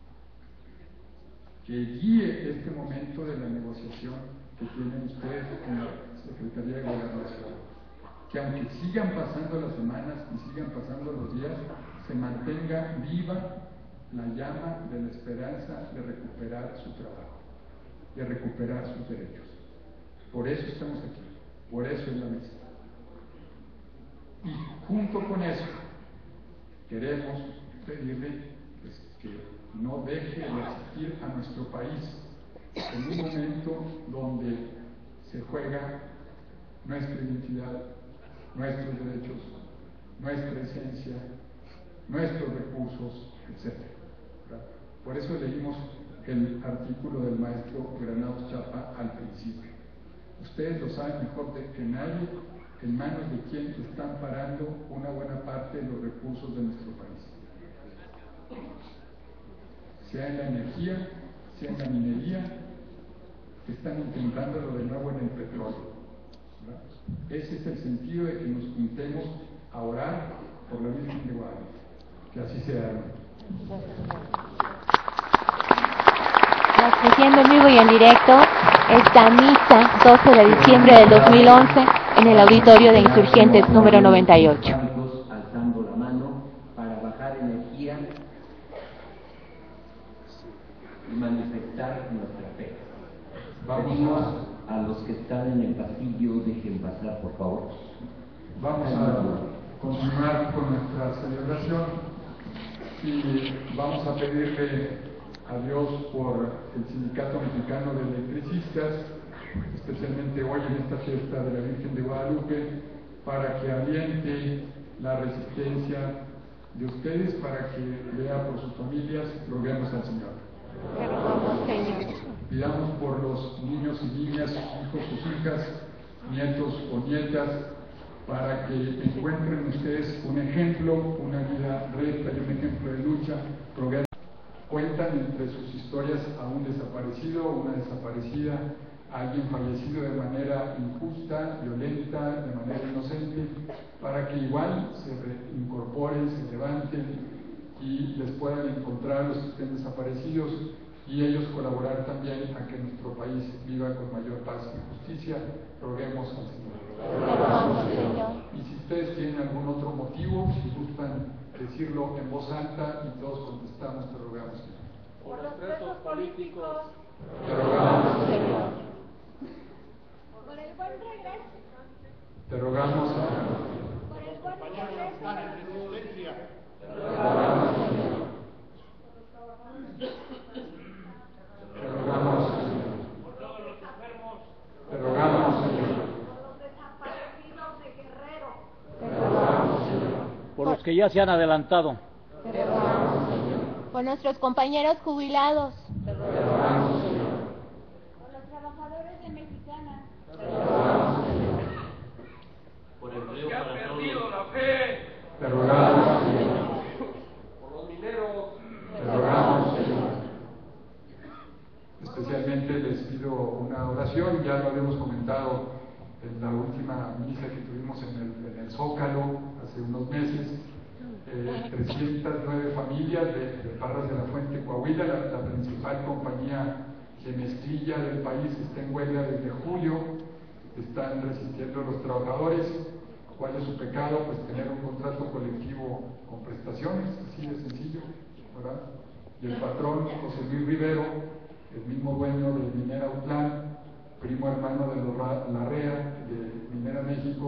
que guíe este momento de la negociación que tienen ustedes con la Secretaría de Gobernación, que aunque sigan pasando las semanas y sigan pasando los días, se mantenga viva la llama de la esperanza de recuperar su trabajo, de recuperar sus derechos. Por eso estamos aquí, por eso es la mesa. Y junto con eso, queremos pedirle pues, que no deje de asistir a nuestro país en un momento donde se juega nuestra identidad, nuestros derechos, nuestra esencia, nuestros recursos, etcétera. Por eso leímos el artículo del maestro Granados Chapa al principio. Ustedes lo saben mejor de que nadie, en manos de quién están parando una buena parte de los recursos de nuestro país. Sea en la energía, sea en la minería, que están intentándolo de nuevo en el petróleo. ¿Verdad? Ese es el sentido de que nos juntemos a orar por la Virgen de Guadalupe. Que así sea, hermano. Transmitiendo en vivo y en directo esta misa doce de diciembre del dos mil once en el auditorio de Insurgentes número noventa y ocho. Alzando la mano para bajar energía y manifestar nuestra fe. Pedimos a los que están en el pasillo, dejen pasar, por favor. Vamos a continuar con nuestra celebración y vamos a pedirle a Dios por el Sindicato Mexicano de Electricistas, especialmente hoy en esta fiesta de la Virgen de Guadalupe, para que aliente la resistencia de ustedes, para que vea por sus familias. Roguemos al Señor. Pidamos por los niños y niñas, hijos, sus hijas, nietos o nietas, para que encuentren ustedes un ejemplo, una vida recta y un ejemplo de lucha. Roguemos. Cuentan entre sus historias a un desaparecido, una desaparecida, a alguien fallecido de manera injusta, violenta, de manera inocente, para que igual se incorporen, se levanten y les puedan encontrar los que estén desaparecidos y ellos colaborar también a que nuestro país viva con mayor paz y justicia. Roguemos al Señor. Y si ustedes tienen algún otro motivo, si gustan decirlo en voz alta y todos contestamos, te rogamos, Señor. Por los presos políticos, te rogamos, Señor. Por el buen regreso, te rogamos, Señor. por el buen regreso de la resistencia, te rogamos, Señor. Te rogamos, Señor. por todos los enfermos, Te rogamos, Señor. por los desaparecidos de Guerrero, Te rogamos, Señor. Por los que ya se han adelantado, Te rogamos, Señor. Por nuestros compañeros jubilados. Te rogamos, Señor. por los trabajadores de Mexicana, Te rogamos, Señor. Por el empleo para todos. la fe. Te rogamos, Señor. Por los mineros. Te rogamos, Señor. Especialmente les pido una oración, ya lo habíamos comentado en la última misa que tuvimos en el, en el Zócalo hace unos meses. Eh, trescientas nueve familias de, de Parras de la Fuente, Coahuila, la, la principal compañía de mezclilla del país, está en huelga desde julio. Están resistiendo los trabajadores. ¿Cuál es su pecado? Pues tener un contrato colectivo con prestaciones, así de sencillo, ¿verdad? Y el patrón, José Luis Rivero, el mismo dueño de Minera Utlán, primo hermano de los Larrea, de Minera México,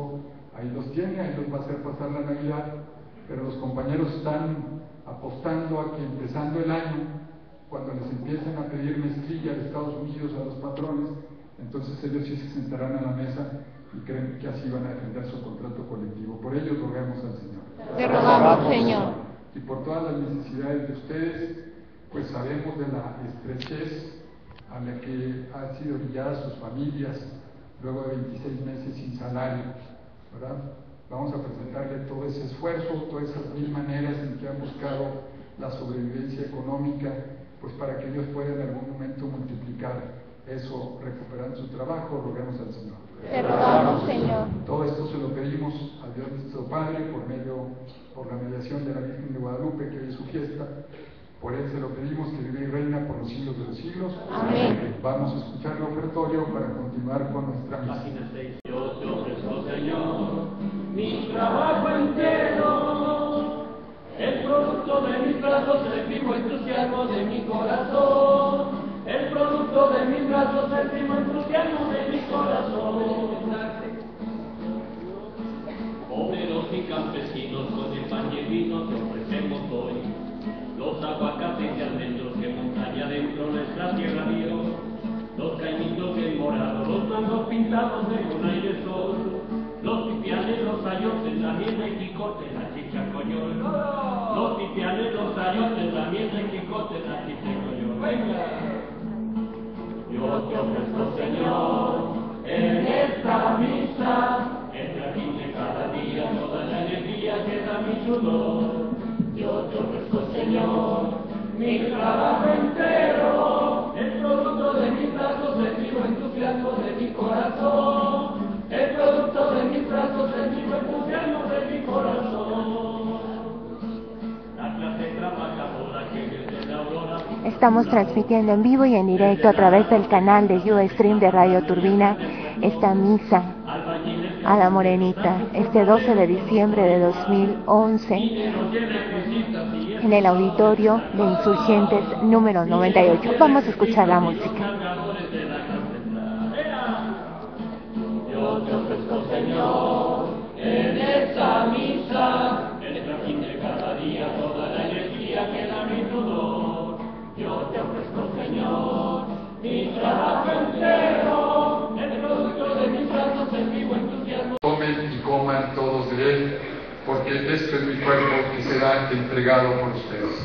ahí los tiene, ahí los va a hacer pasar la Navidad, pero los compañeros están apostando a que empezando el año, cuando les empiecen a pedir mezclilla de Estados Unidos a los patrones, entonces ellos sí se sentarán a la mesa y creen que así van a defender su contrato colectivo. Por ello roguemos al Señor. Te rogamos, Señor. Y por todas las necesidades de ustedes, pues sabemos de la estrechez a la que han sido orilladas sus familias luego de veintiséis meses sin salario, ¿verdad? Vamos a presentarle todo ese esfuerzo, todas esas mil maneras en que han buscado la sobrevivencia económica, pues para que ellos puedan en algún momento multiplicar eso recuperando su trabajo. Roguemos al Señor. Te rogamos, Señor. Todo esto se lo pedimos a Dios nuestro Padre por medio, por la mediación de la Virgen de Guadalupe, que hoy es su fiesta. Por él se lo pedimos, que vive y reina por los siglos de los siglos. Amén. Vamos a escuchar el ofertorio para continuar con nuestra misa. Yo te ofrezco, Señor, mi trabajo entero, el producto de mis brazos, el vivo entusiasmo de mi corazón, el producto de mis brazos, el vivo entusiasmo de mi corazón. Obreros y campesinos, con el pan y el vino te ofrecemos hoy los aguacates y almendros que montaña adentro nuestra tierra dio, los caimitos bien morados, los mangos pintados de luna y de sol, los pipianes, los ayotes, la miel de Quijote, la chicha coñol, los pipianes, los ayotes, la miel de Quijote, la chicha coñol. Venga. Yo te ofrezco, Señor, en esta misa, el jardín de cada día, toda la alegría que da mi sudor. Yo te ofrezco, Señor, mi trabajo entero, el producto de mis brazos, el vivo entusiasmo de mi corazón, el producto de mis brazos, el vivo entusiasmo de mi corazón. La clase trabajadora que desde la aurora. Estamos transmitiendo en vivo y en directo a través del canal de Ustream de Radio Turbina esta misa a la Morenita, este doce de diciembre de dos mil once, en el auditorio de Insurgentes número noventa y ocho. Vamos a escuchar la música. Yo te ofrezco, Señor, en esta misa, el jardín de cada día, toda la alegría que da mi sudor. Yo te ofrezco, Señor, mi trabajo entero, el producto de mis brazos, el vivo entusiasmo. Tomen y coman todos de él, porque este es mi cuerpo que será entregado por ustedes.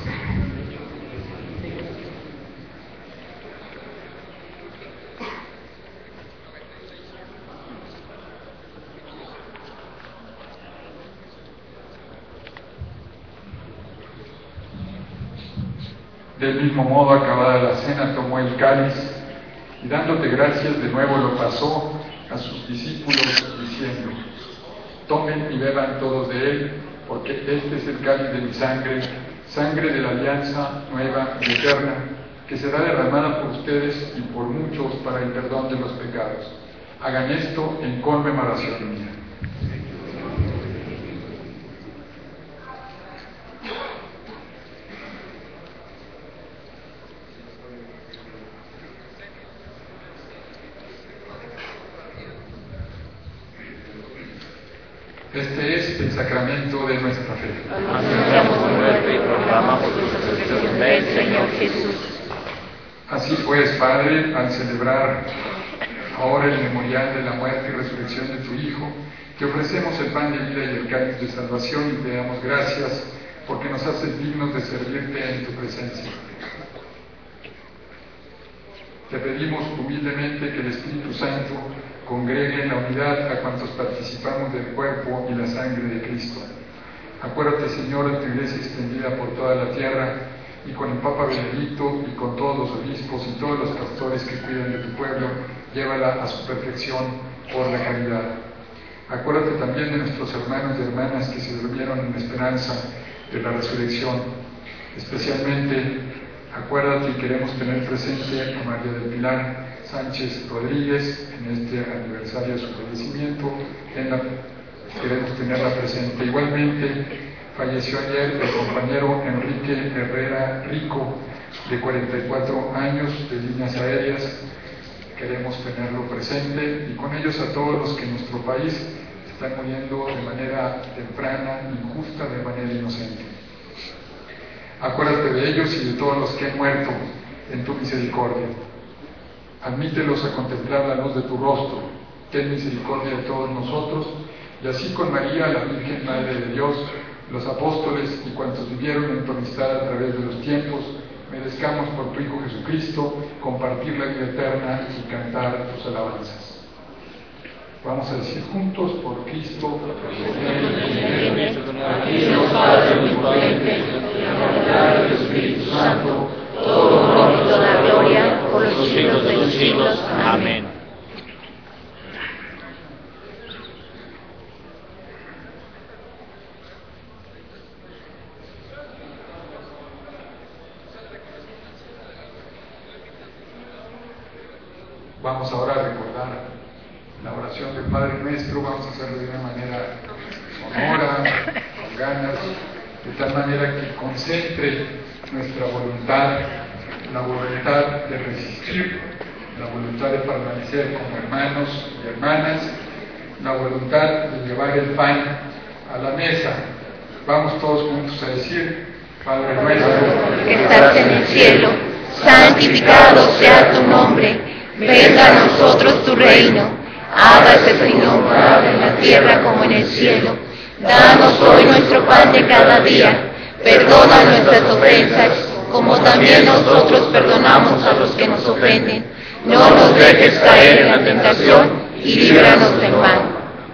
Del mismo modo, acabada la cena, tomó el cáliz y dándote gracias de nuevo lo pasó a sus discípulos diciendo: tomen y beban todos de él, porque este es el cáliz de mi sangre, sangre de la alianza nueva y eterna, que será derramada por ustedes y por muchos para el perdón de los pecados. Hagan esto en conmemoración mía. Este es el sacramento de nuestra fe. Anunciamos tu muerte y proclamamos tu resurrección. Ven, Señor Jesús. Así pues, Padre, al celebrar ahora el memorial de la muerte y resurrección de tu Hijo, te ofrecemos el pan de vida y el cáliz de salvación y te damos gracias porque nos haces dignos de servirte en tu presencia. Te pedimos humildemente que el Espíritu Santo congregue en la unidad a cuantos participamos del cuerpo y la sangre de Cristo. Acuérdate, Señor, de tu iglesia extendida por toda la tierra, y con el Papa Benedicto y con todos los obispos y todos los pastores que cuidan de tu pueblo, llévala a su perfección por la caridad. Acuérdate también de nuestros hermanos y hermanas que se durmieron en la esperanza de la resurrección. Especialmente, acuérdate y queremos tener presente a María del Pilar Sánchez Rodríguez en este aniversario de su fallecimiento. La, queremos tenerla presente. Igualmente, falleció ayer el compañero Enrique Herrera Rico, de cuarenta y cuatro años, de líneas aéreas. Queremos tenerlo presente y con ellos a todos los que en nuestro país están muriendo de manera temprana, injusta, de manera inocente. Acuérdate de ellos y de todos los que han muerto en tu misericordia. Admítelos a contemplar la luz de tu rostro. Ten misericordia de todos nosotros, y así con María, la Virgen Madre de Dios, los apóstoles y cuantos vivieron en tu amistad a través de los tiempos, merezcamos por tu Hijo Jesucristo compartir la vida eterna y cantar tus alabanzas. Vamos a decir juntos: por Cristo, Dios Padre omnipotente, del Espíritu Santo, todo honor y toda gloria por los siglos de los siglos. Amén. Vamos ahora a recordar la oración del Padre Nuestro. Vamos a hacerlo de una manera sonora, con ganas, de tal manera que concentre nuestra voluntad, la voluntad de resistir, la voluntad de permanecer como hermanos y hermanas, la voluntad de llevar el pan a la mesa. Vamos todos juntos a decir: Padre nuestro que estás en el cielo, santificado sea tu nombre, venga a nosotros tu reino, hágase Señor tu voluntad en la tierra como en el cielo. Danos hoy nuestro pan de cada día, perdona nuestras ofensas, como también nosotros perdonamos a los que nos ofenden. No nos dejes caer en la tentación y líbranos del mal.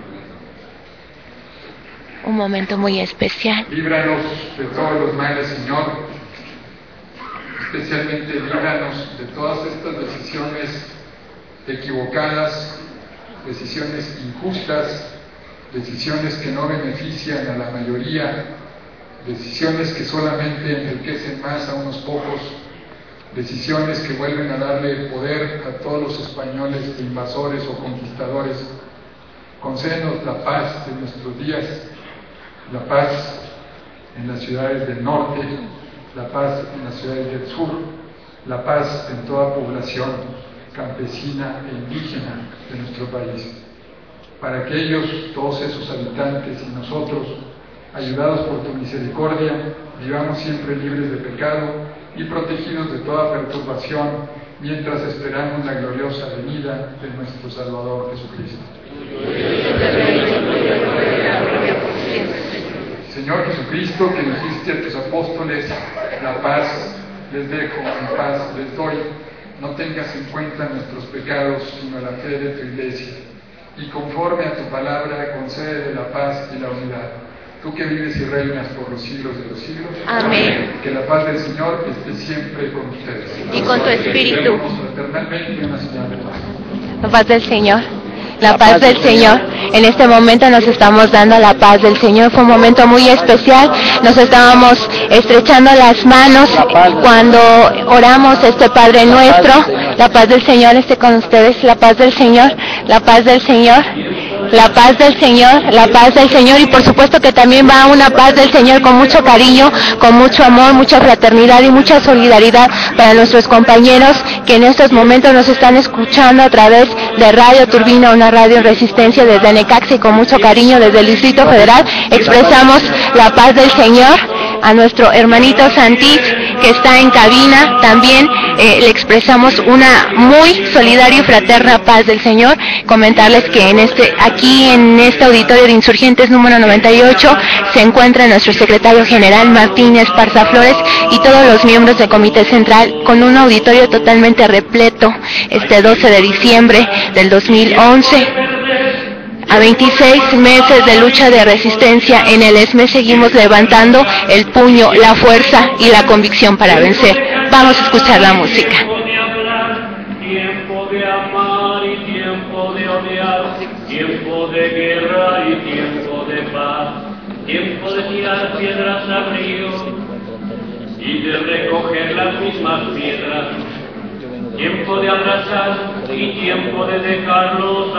Un momento muy especial. Líbranos de todos los males, Señor. Especialmente líbranos de todas estas decisiones equivocadas, decisiones injustas, decisiones que no benefician a la mayoría, decisiones que solamente enriquecen más a unos pocos, decisiones que vuelven a darle poder a todos los españoles invasores o conquistadores. Concédenos la paz de nuestros días, la paz en las ciudades del norte, la paz en las ciudades del sur, la paz en toda población campesina e indígena de nuestro país, para que ellos, todos esos habitantes y nosotros, ayudados por tu misericordia, vivamos siempre libres de pecado y protegidos de toda perturbación, mientras esperamos la gloriosa venida de nuestro Salvador Jesucristo. Señor Jesucristo, que dijiste a tus apóstoles: la paz les dejo, mi paz les doy, no tengas en cuenta nuestros pecados, sino la fe de tu Iglesia, y conforme a tu palabra concede la paz y la unidad. Tú que vives y reinas por los siglos de los siglos. Amén. Que la paz del Señor esté siempre con ustedes. Y con tu espíritu. Fraternalmente una señal de paz. La paz del Señor. La paz del Señor. En este momento nos estamos dando la paz del Señor. Fue un momento muy especial. Nos estábamos estrechando las manos cuando oramos este Padre Nuestro. La paz del Señor esté con ustedes. La paz del Señor. La paz del Señor. La paz del Señor, la paz del Señor, y por supuesto que también va una paz del Señor con mucho cariño, con mucho amor, mucha fraternidad y mucha solidaridad para nuestros compañeros que en estos momentos nos están escuchando a través de Radio Turbina, una radio en resistencia desde Necaxa, y con mucho cariño desde el Distrito Federal expresamos la paz del Señor a nuestro hermanito Santis, que está en cabina. También eh, le expresamos una muy solidaria y fraterna paz del Señor. Comentarles que en este aquí en este auditorio de Insurgentes número noventa y ocho se encuentra nuestro secretario general Martín Esparza Flores y todos los miembros del Comité Central, con un auditorio totalmente repleto este doce de diciembre del dos mil once. A veintiséis meses de lucha de resistencia en el E S M E seguimos levantando el puño, la fuerza y la convicción para vencer. Vamos a escuchar la música. Tiempo de amar y tiempo de odiar, tiempo de guerra y tiempo de paz, tiempo de tirar piedras al río y de recoger las mismas piedras, tiempo de abrazar y tiempo de dejar los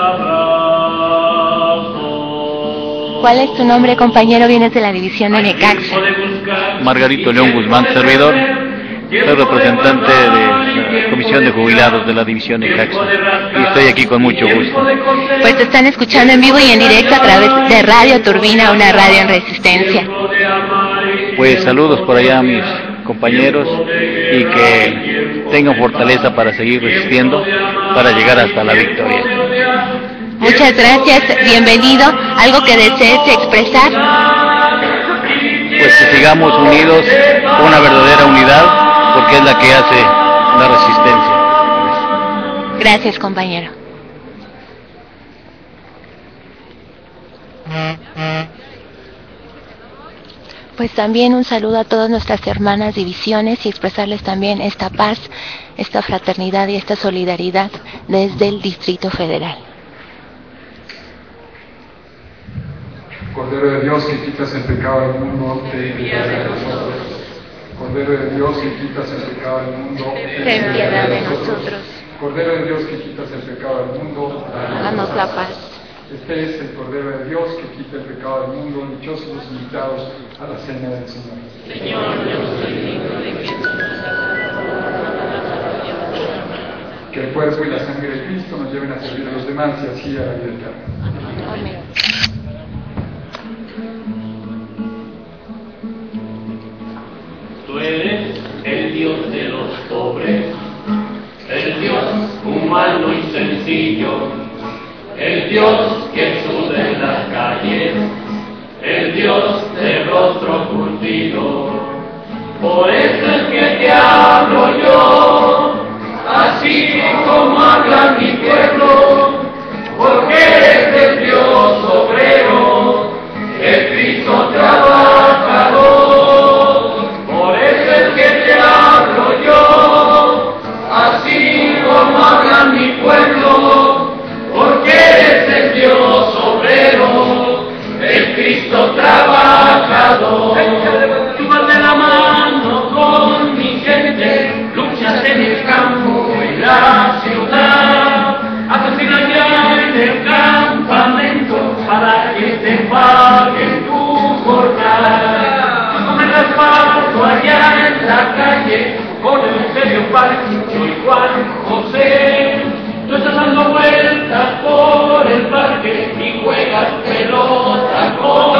abrazos. ¿Cuál es tu nombre, compañero? Vienes de la división de Necaxa. Margarito León Guzmán, servidor. Soy representante de la Comisión de Jubilados de la División de Necaxa y estoy aquí con mucho gusto. Pues te están escuchando en vivo y en directo a través de Radio Turbina, una radio en resistencia. Pues saludos por allá a mis compañeros y que tengan fortaleza para seguir resistiendo, para llegar hasta la victoria. Muchas gracias, bienvenido. ¿Algo que desees expresar? Pues que sigamos unidos, una verdadera unidad, porque es la que hace la resistencia. Gracias, compañero. Pues también un saludo a todas nuestras hermanas divisiones y expresarles también esta paz, esta fraternidad y esta solidaridad desde el Distrito Federal. Cordero de Dios, que quitas el pecado del mundo, ten piedad de nosotros. Cordero de Dios, que quitas el pecado del mundo, ten piedad de nosotros. Cordero de Dios, que quitas el pecado del mundo, danos la paz. Este es el Cordero de Dios que quita el pecado del mundo. Dichosos los invitados a la cena del Señor. Señor, yo no soy digno de que tú Que el cuerpo y la sangre de Cristo nos lleven a servir a los demás y así a la vida eterna. Amén. Tú eres el Dios de los pobres, el Dios humano y sencillo, el Dios que suda en las calles, el Dios de rostro curtido. Por eso es que te hablo yo, así como habla mi pueblo, porque eres el Dios obrero, el Cristo trabajador. Por eso es que te hablo yo, así como habla mi pueblo, porque eres el Dios obrero, el Cristo trabajador. Tú vas de la mano con mi gente, luchas en el campo y la ciudad, asesinas ya en el campamento para que te paguen tu jornada. Con el respaldo allá en la calle, con el serio Pancho y Juan José, tú estás dando vueltas por el parque y juegas pelota con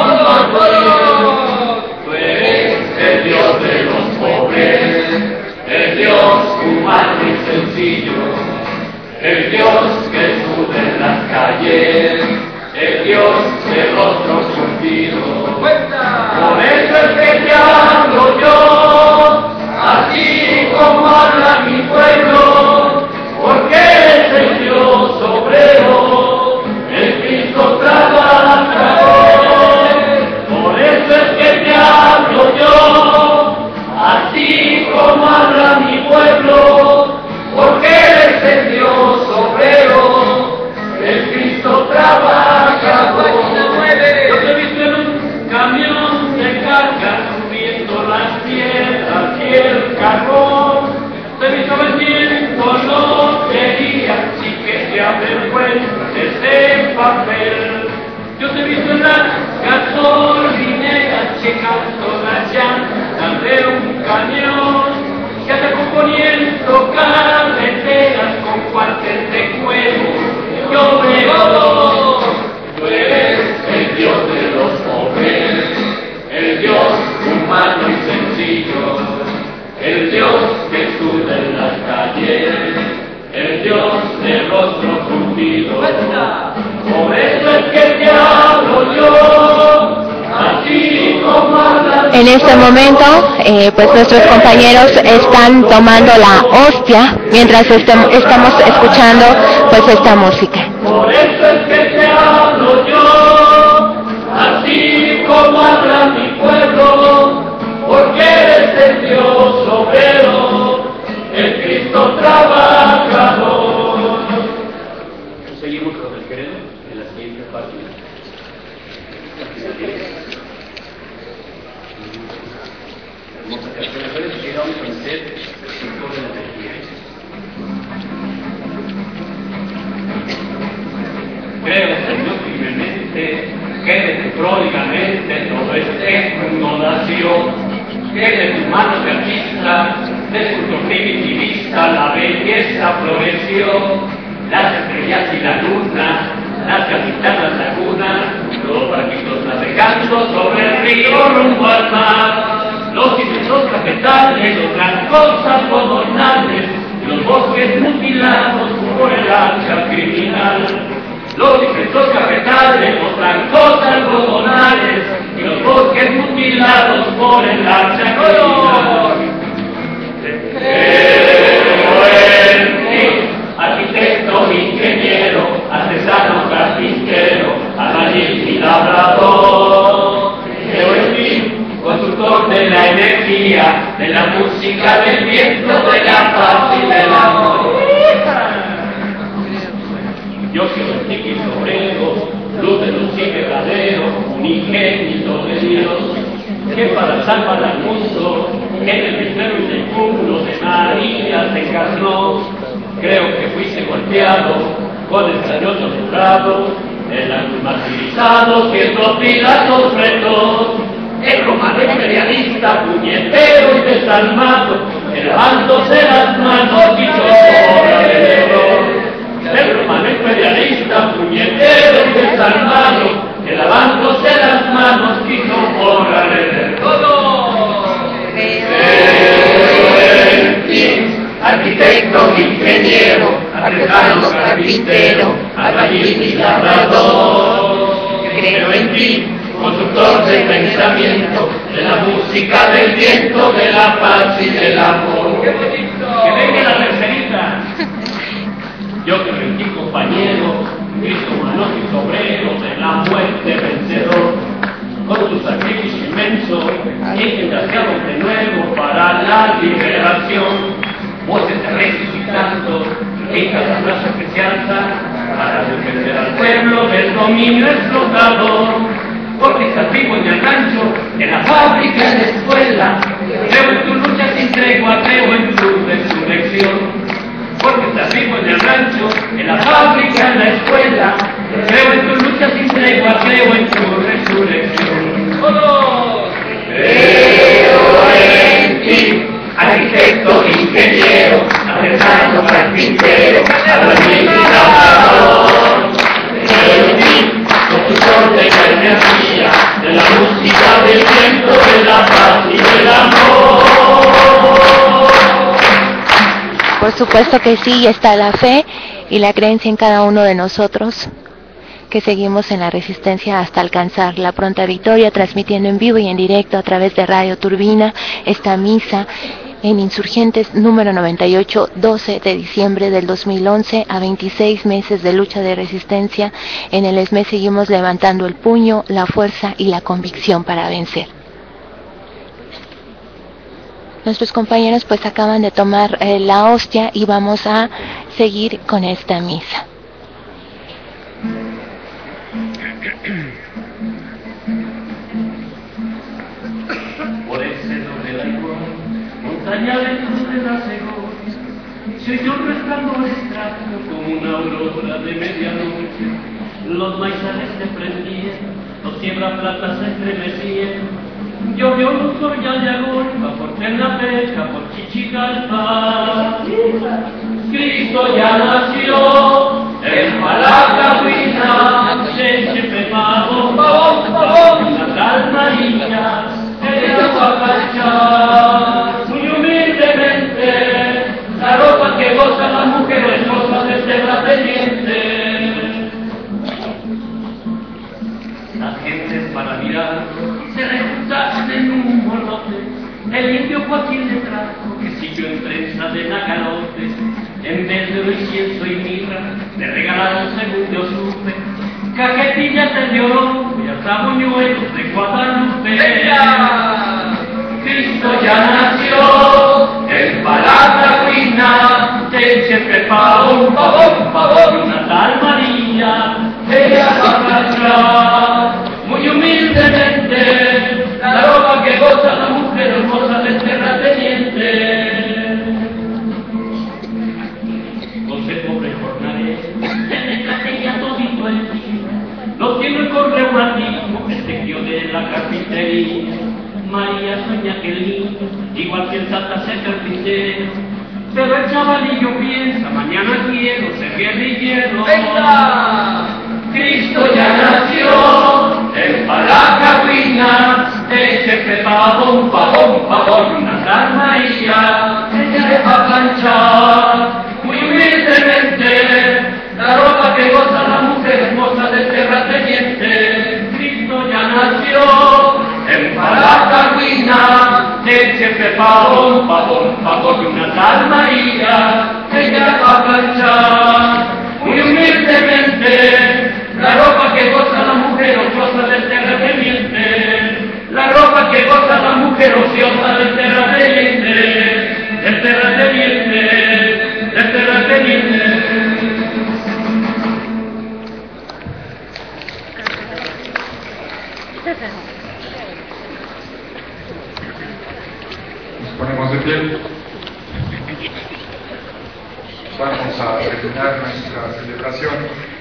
los. Tú eres el Dios de los pobres, el Dios humano y sencillo, el Dios que suda en las calles, el Dios de rostro surtido. Por eso es que te hablo yo, así como habla mi pueblo, porque eres el Dios obrero, el Cristo trabajador. Por eso es que te hablo yo, así como habla mi pueblo, porque eres el Dios obrero, el Cristo trabajador. Yo te he visto en un camión de carga, subiendo las piedras y el carbón. Te he visto vendiendo loterías y que te avergüences de papel. Yo te he visto en las gasolineras checando las llantas de un camión, que te componiendo carreteras con cuartel de cuero y obrero. Tú eres el Dios de los pobres, el Dios humano y sencillo, el Dios que suda en las calles, el Dios de rostro curtido. Por eso es que te hablo yo, así como habla. En este momento, eh, pues nuestros compañeros están tomando la hostia mientras estem- estamos escuchando pues esta música. Por eso es que te hablo yo, así como habla mi pueblo, porque eres el Dios obrero, el Cristo trabajador. Seguimos con el credo en la siguiente parte. Hermosas canciones que vamos a hacer en toda la energía. Creo, Señor, firmemente, que de tu pródigamente todo este mundo nació, que de tu mano de artista de culto primitivista la belleza floreció, las estrellas y la luna, las capitanas lagunas, los barquitos navegando sobre el río rumbo al mar, los inmensos cafetales, los blancos algodonales, los bosques mutilados por el hacha criminal. Los inmensos cafetales, los blancos algodonales, y los bosques mutilados por el hacha criminal. Creo en ti, arquitecto, ingeniero, artesano, carpintero, albañil y labrador. Creo en ti, constructor de la energía, de la música, del viento, de la paz y del amor. Yo soy el tiki obrero, luz de luz y verdadero, unigénito de Dios, que para salvar al mundo, en el misterio y del mundo de María se encarnó. Creo que fuiste golpeado con el cañón torturado, el ángel martirizado, siendo Pilatos pretor. El romano imperialista, puñetero y desalmado, elevándose las manos y llora el error. El romano imperialista, puñetero y desalmado, elevándose las manos quiso borrar el error. Creo en ti, arquitecto, ingeniero, artesano, carpintero, albañil y labrador. Creo en ti, constructor del pensamiento, de la música, del viento, de la paz y del amor. ¡Qué bonito! ¡Que venga la tercerita! Yo creo en ti, compañero, Cristo humano y obrero, de la muerte vencedor, con tu sacrificio inmenso, intentaste de nuevo para la liberación. Voces resucitando, en cada plaza que se alza, para defender al pueblo del dominio explotador. Porque estás vivo en el rancho, en la fábrica, en la escuela. Creo en tu lucha sin tregua, creo en tu resurrección. Porque estás vivo en el rancho, en la fábrica, en la escuela. Creo en tu lucha sin tregua, creo en tu resurrección. ¡Todos! Creo en ti, arquitecto, ingeniero, artesano, carpintero, albañil y labrador. Creo en ti, constructor de la energía, de la música, del viento, de la paz y del amor. Por supuesto que sí, está la fe y la creencia en cada uno de nosotros, que seguimos en la resistencia hasta alcanzar la pronta victoria, transmitiendo en vivo y en directo a través de Radio Turbina esta misa en Insurgentes número noventa y ocho, doce de diciembre del dos mil once, a veintiséis meses de lucha de resistencia. En el E S M E seguimos levantando el puño, la fuerza y la convicción para vencer. Nuestros compañeros pues acaban de tomar eh, la hostia y vamos a seguir con esta misa. Por ese doble laigón, montaña de luz de la segón, se oyó un resplandor extraño como una aurora de medianoche. Los maizales se prendían, los siembraplatas se estremecían. Llovió luz ya de agolpa por Tenapeca, por Chichigalpa. Cristo ya nació en Malacahuina, se preparo, Natal María, el agua muy humildemente, la ropa que goza la mujer esposa de terrateniente. Las gentes para mirar se rejuntaron en un molote. El indio Joaquín le trajo que siguió en prensa de nacalotes. En vez de incienso y mirra, le regalaron, según yo supe, cajetillas de oro y hasta buñuelos de Guadalupe. Cristo ya nació en Malacahuina, se siempre pavón, pavón, pavón, una tal María, ella va a atrás, muy humildemente, la ropa que goza la mujer hermosa del terrateniente. Con ese pobre jornalero, se traía todito el día, lo tiene el correo antiguo, el tequio de la carpintería. María sueña que el niño, igual que el Santa se carpintero. Pero el chavalillo piensa, mañana quiero ser guerrillero. ¡Venga! Cristo ya nació en Palacagüina, eche pepabón, pabón, pabón, Natal María, ella le va a planchar muy humildemente la ropa que goza la mujer hermosa del terrateniente. Cristo ya nació en Palacagüina, eche pepabón, pabón, pabón, Natal María, ella le va a planchar muy humildemente la ropa que goza la mujer ociosa del terrateniente, la ropa que goza la mujer ociosa del terrateniente, del terrateniente, del terrateniente. Nos ponemos de pie. Vamos a terminar nuestra celebración.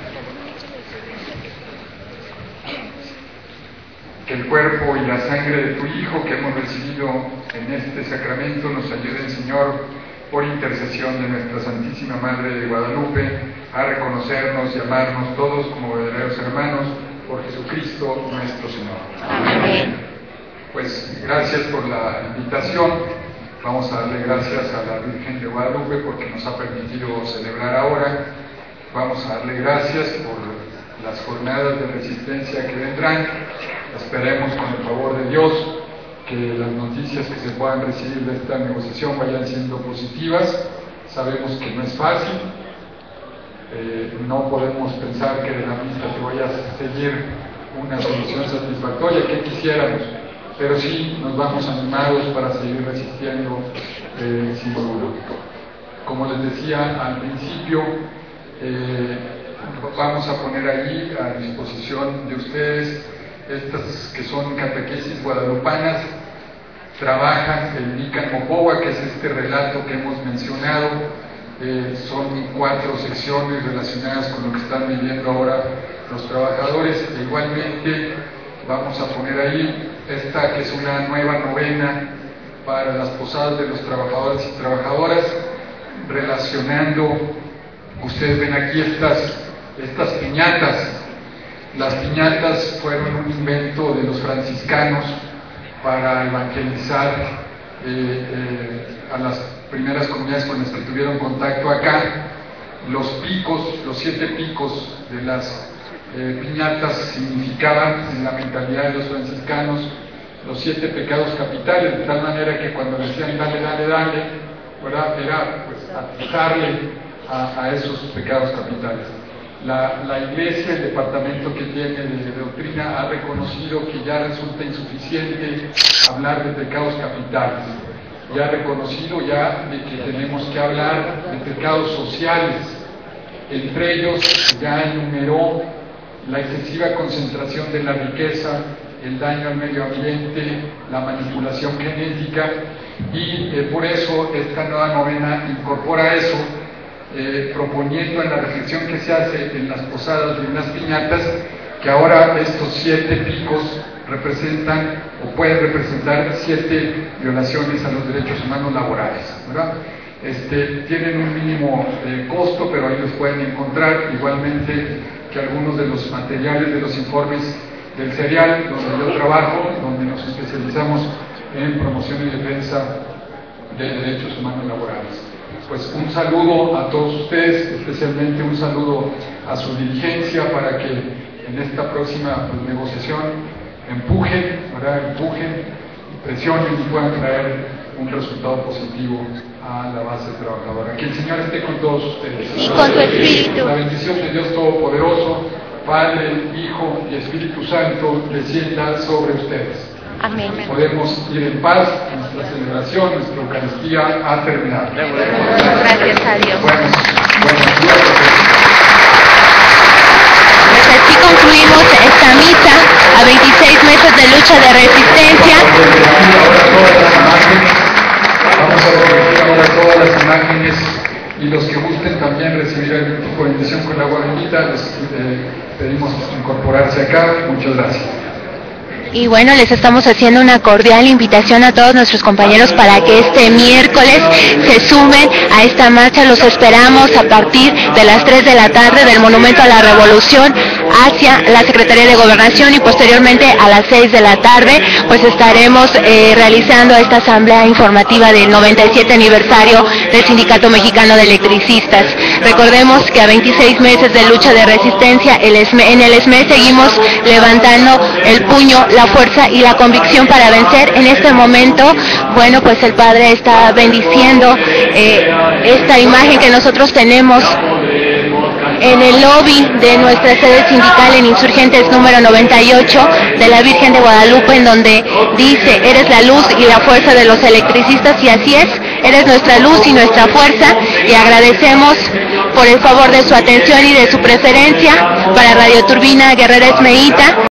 Que el cuerpo y la sangre de tu Hijo que hemos recibido en este sacramento nos ayuden, Señor, por intercesión de nuestra Santísima Madre de Guadalupe, a reconocernos y amarnos todos como verdaderos hermanos por Jesucristo nuestro Señor. Amén. Pues gracias por la invitación. Vamos a darle gracias a la Virgen de Guadalupe porque nos ha permitido celebrar ahora. Vamos a darle gracias por las jornadas de resistencia que vendrán. Esperemos con el favor de Dios que las noticias que se puedan recibir de esta negociación vayan siendo positivas. Sabemos que no es fácil, eh, no podemos pensar que de la misma se vaya a seguir una solución satisfactoria, que quisiéramos, pero sí nos vamos animados para seguir resistiendo eh, sin duda. Como les decía al principio, eh, vamos a poner ahí a disposición de ustedes estas que son catequesis guadalupanas. Trabajan el Nican Mopowa, que es este relato que hemos mencionado. Eh, son cuatro secciones relacionadas con lo que están viviendo ahora los trabajadores. E igualmente vamos a poner ahí esta que es una nueva novena para las posadas de los trabajadores y trabajadoras, relacionando, ustedes ven aquí estas, estas piñatas. Las piñatas fueron un invento de los franciscanos para evangelizar eh, eh, a las primeras comunidades con las que tuvieron contacto acá. Los picos, los siete picos de las eh, piñatas significaban en la mentalidad de los franciscanos los siete pecados capitales, de tal manera que cuando decían dale, dale, dale, ¿verdad? Era pues atizarle a, a esos pecados capitales. La, la Iglesia, el departamento que tiene de, de doctrina, ha reconocido que ya resulta insuficiente hablar de pecados capitales. Ya ha reconocido ya de que tenemos que hablar de pecados sociales. Entre ellos ya enumeró la excesiva concentración de la riqueza, el daño al medio ambiente, la manipulación genética, y eh, por eso esta nueva novena incorpora eso. Eh, proponiendo en la reflexión que se hace en las posadas y en las piñatas, que ahora estos siete picos representan o pueden representar siete violaciones a los derechos humanos laborales, ¿verdad? Este, tienen un mínimo eh, costo, pero ahí los pueden encontrar, igualmente que algunos de los materiales de los informes del serial donde yo trabajo, donde nos especializamos en promoción y defensa de derechos humanos laborales. Pues un saludo a todos ustedes, especialmente un saludo a su dirigencia para que en esta próxima pues, negociación empujen, ¿verdad? empujen, presionen y puedan traer un resultado positivo a la base trabajadora. Que el Señor esté con todos ustedes. Con tu espíritu. La bendición de Dios Todopoderoso, Padre, Hijo y Espíritu Santo, descienda sobre ustedes. Amén. Podemos ir en paz, nuestra celebración, nuestra Eucaristía ha terminado. Gracias a Dios. Buenos, buenos días. Pues así concluimos esta misa a veintiséis meses de lucha de resistencia. Vamos a repetir ahora todas las imágenes y los que gusten también recibir algún tipo de bendición con agua bendita, les eh, pedimos incorporarse acá. Muchas gracias. Y bueno, les estamos haciendo una cordial invitación a todos nuestros compañeros para que este miércoles se sumen a esta marcha. Los esperamos a partir de las tres de la tarde del Monumento a la Revolución hacia la Secretaría de Gobernación y posteriormente a las seis de la tarde pues estaremos eh, realizando esta asamblea informativa del noventa y siete aniversario del Sindicato Mexicano de Electricistas. Recordemos que a veintiséis meses de lucha de resistencia el ESME, en el ESME seguimos levantando el puño, la fuerza y la convicción para vencer. En este momento, bueno, pues el Padre está bendiciendo eh, esta imagen que nosotros tenemos en el lobby de nuestra sede sindical en Insurgentes número noventa y ocho de la Virgen de Guadalupe, en donde dice: eres la luz y la fuerza de los electricistas, y así es, eres nuestra luz y nuestra fuerza, y agradecemos por el favor de su atención y de su preferencia. Para Radio Turbina Guerrera Esmeíta.